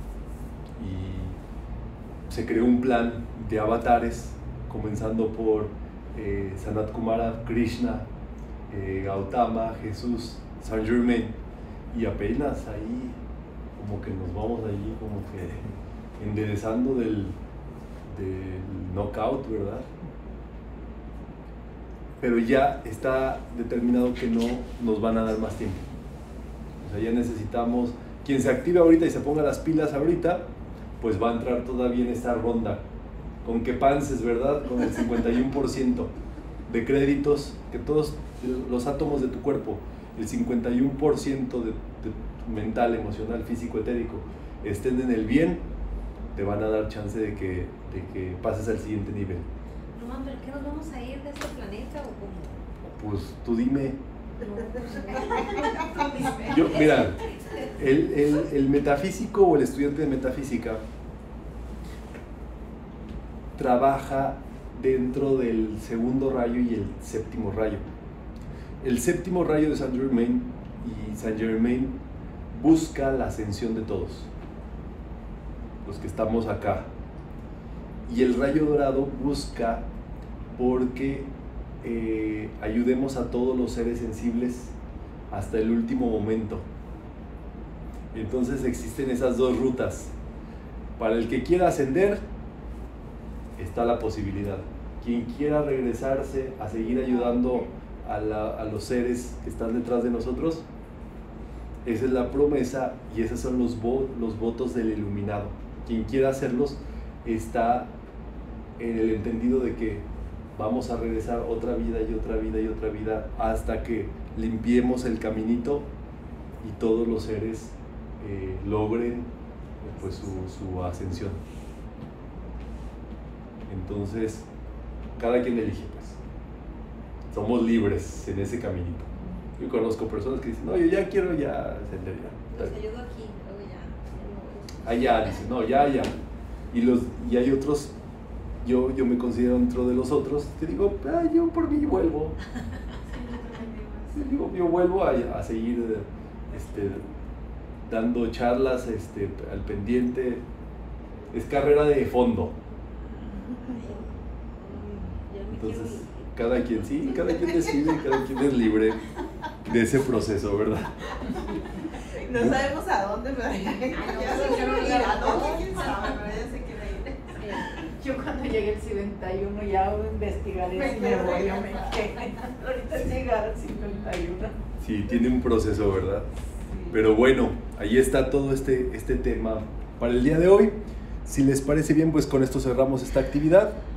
y se creó un plan de avatares, comenzando por eh, Sanat Kumara, Krishna, eh, Gautama, Jesús, Saint Germain, y apenas ahí como que nos vamos allí como que enderezando del, del knockout, ¿verdad? pero ya está determinado que no nos van a dar más tiempo. O sea, ya necesitamos, quien se active ahorita y se ponga las pilas ahorita, pues va a entrar todavía en esta ronda. Con que panses, ¿verdad? Con el cincuenta y uno por ciento de créditos, que todos los átomos de tu cuerpo, el cincuenta y uno por ciento de, de mental, emocional, físico, etérico, estén en el bien, te van a dar chance de que, de que pases al siguiente nivel. Román, ¿pero qué nos vamos a ir de este planeta o cómo? Pues tú dime. Yo, mira, el, el, el metafísico o el estudiante de metafísica trabaja dentro del segundo rayo y el séptimo rayo. El séptimo rayo de Saint Germain y Saint Germain busca la ascensión de todos, los que estamos acá. Y el rayo dorado busca porque eh, ayudemos a todos los seres sensibles hasta el último momento. Entonces existen esas dos rutas. Para el que quiera ascender, está la posibilidad. Quien quiera regresarse a seguir ayudando a, la, a los seres que están detrás de nosotros, esa es la promesa y esos son los, vo, los votos del iluminado. Quien quiera hacerlos está en el entendido de que vamos a regresar otra vida y otra vida y otra vida hasta que limpiemos el caminito y todos los seres eh, logren pues, su, su ascensión. Entonces, cada quien elige, pues. Somos libres en ese caminito. Yo conozco personas que dicen, no, yo ya quiero ya ascender ya. Los ayudo aquí, luego ya. Allá, dicen, no, ya, ya. Y, los, y hay otros, yo, yo me considero dentro de los otros, que digo, ah, yo por mí vuelvo. Yo, yo vuelvo a, a seguir este, dando charlas este, al pendiente. Es carrera de fondo. Entonces, cada quien sí, cada quien decide, cada quien es libre de ese proceso, ¿verdad? No sabemos a dónde, pero ya, no, ya pues, se quiere yo ir, no a dónde, sé. quién sabe, pero ya se quiere ir. Yo cuando llegue el cincuenta y uno ya investigaré si me voy o me quedo. Ahorita es llegar al cincuenta y uno. Sí, tiene un proceso, ¿verdad? Pero bueno, ahí está todo este, este tema para el día de hoy. Si les parece bien, pues con esto cerramos esta actividad.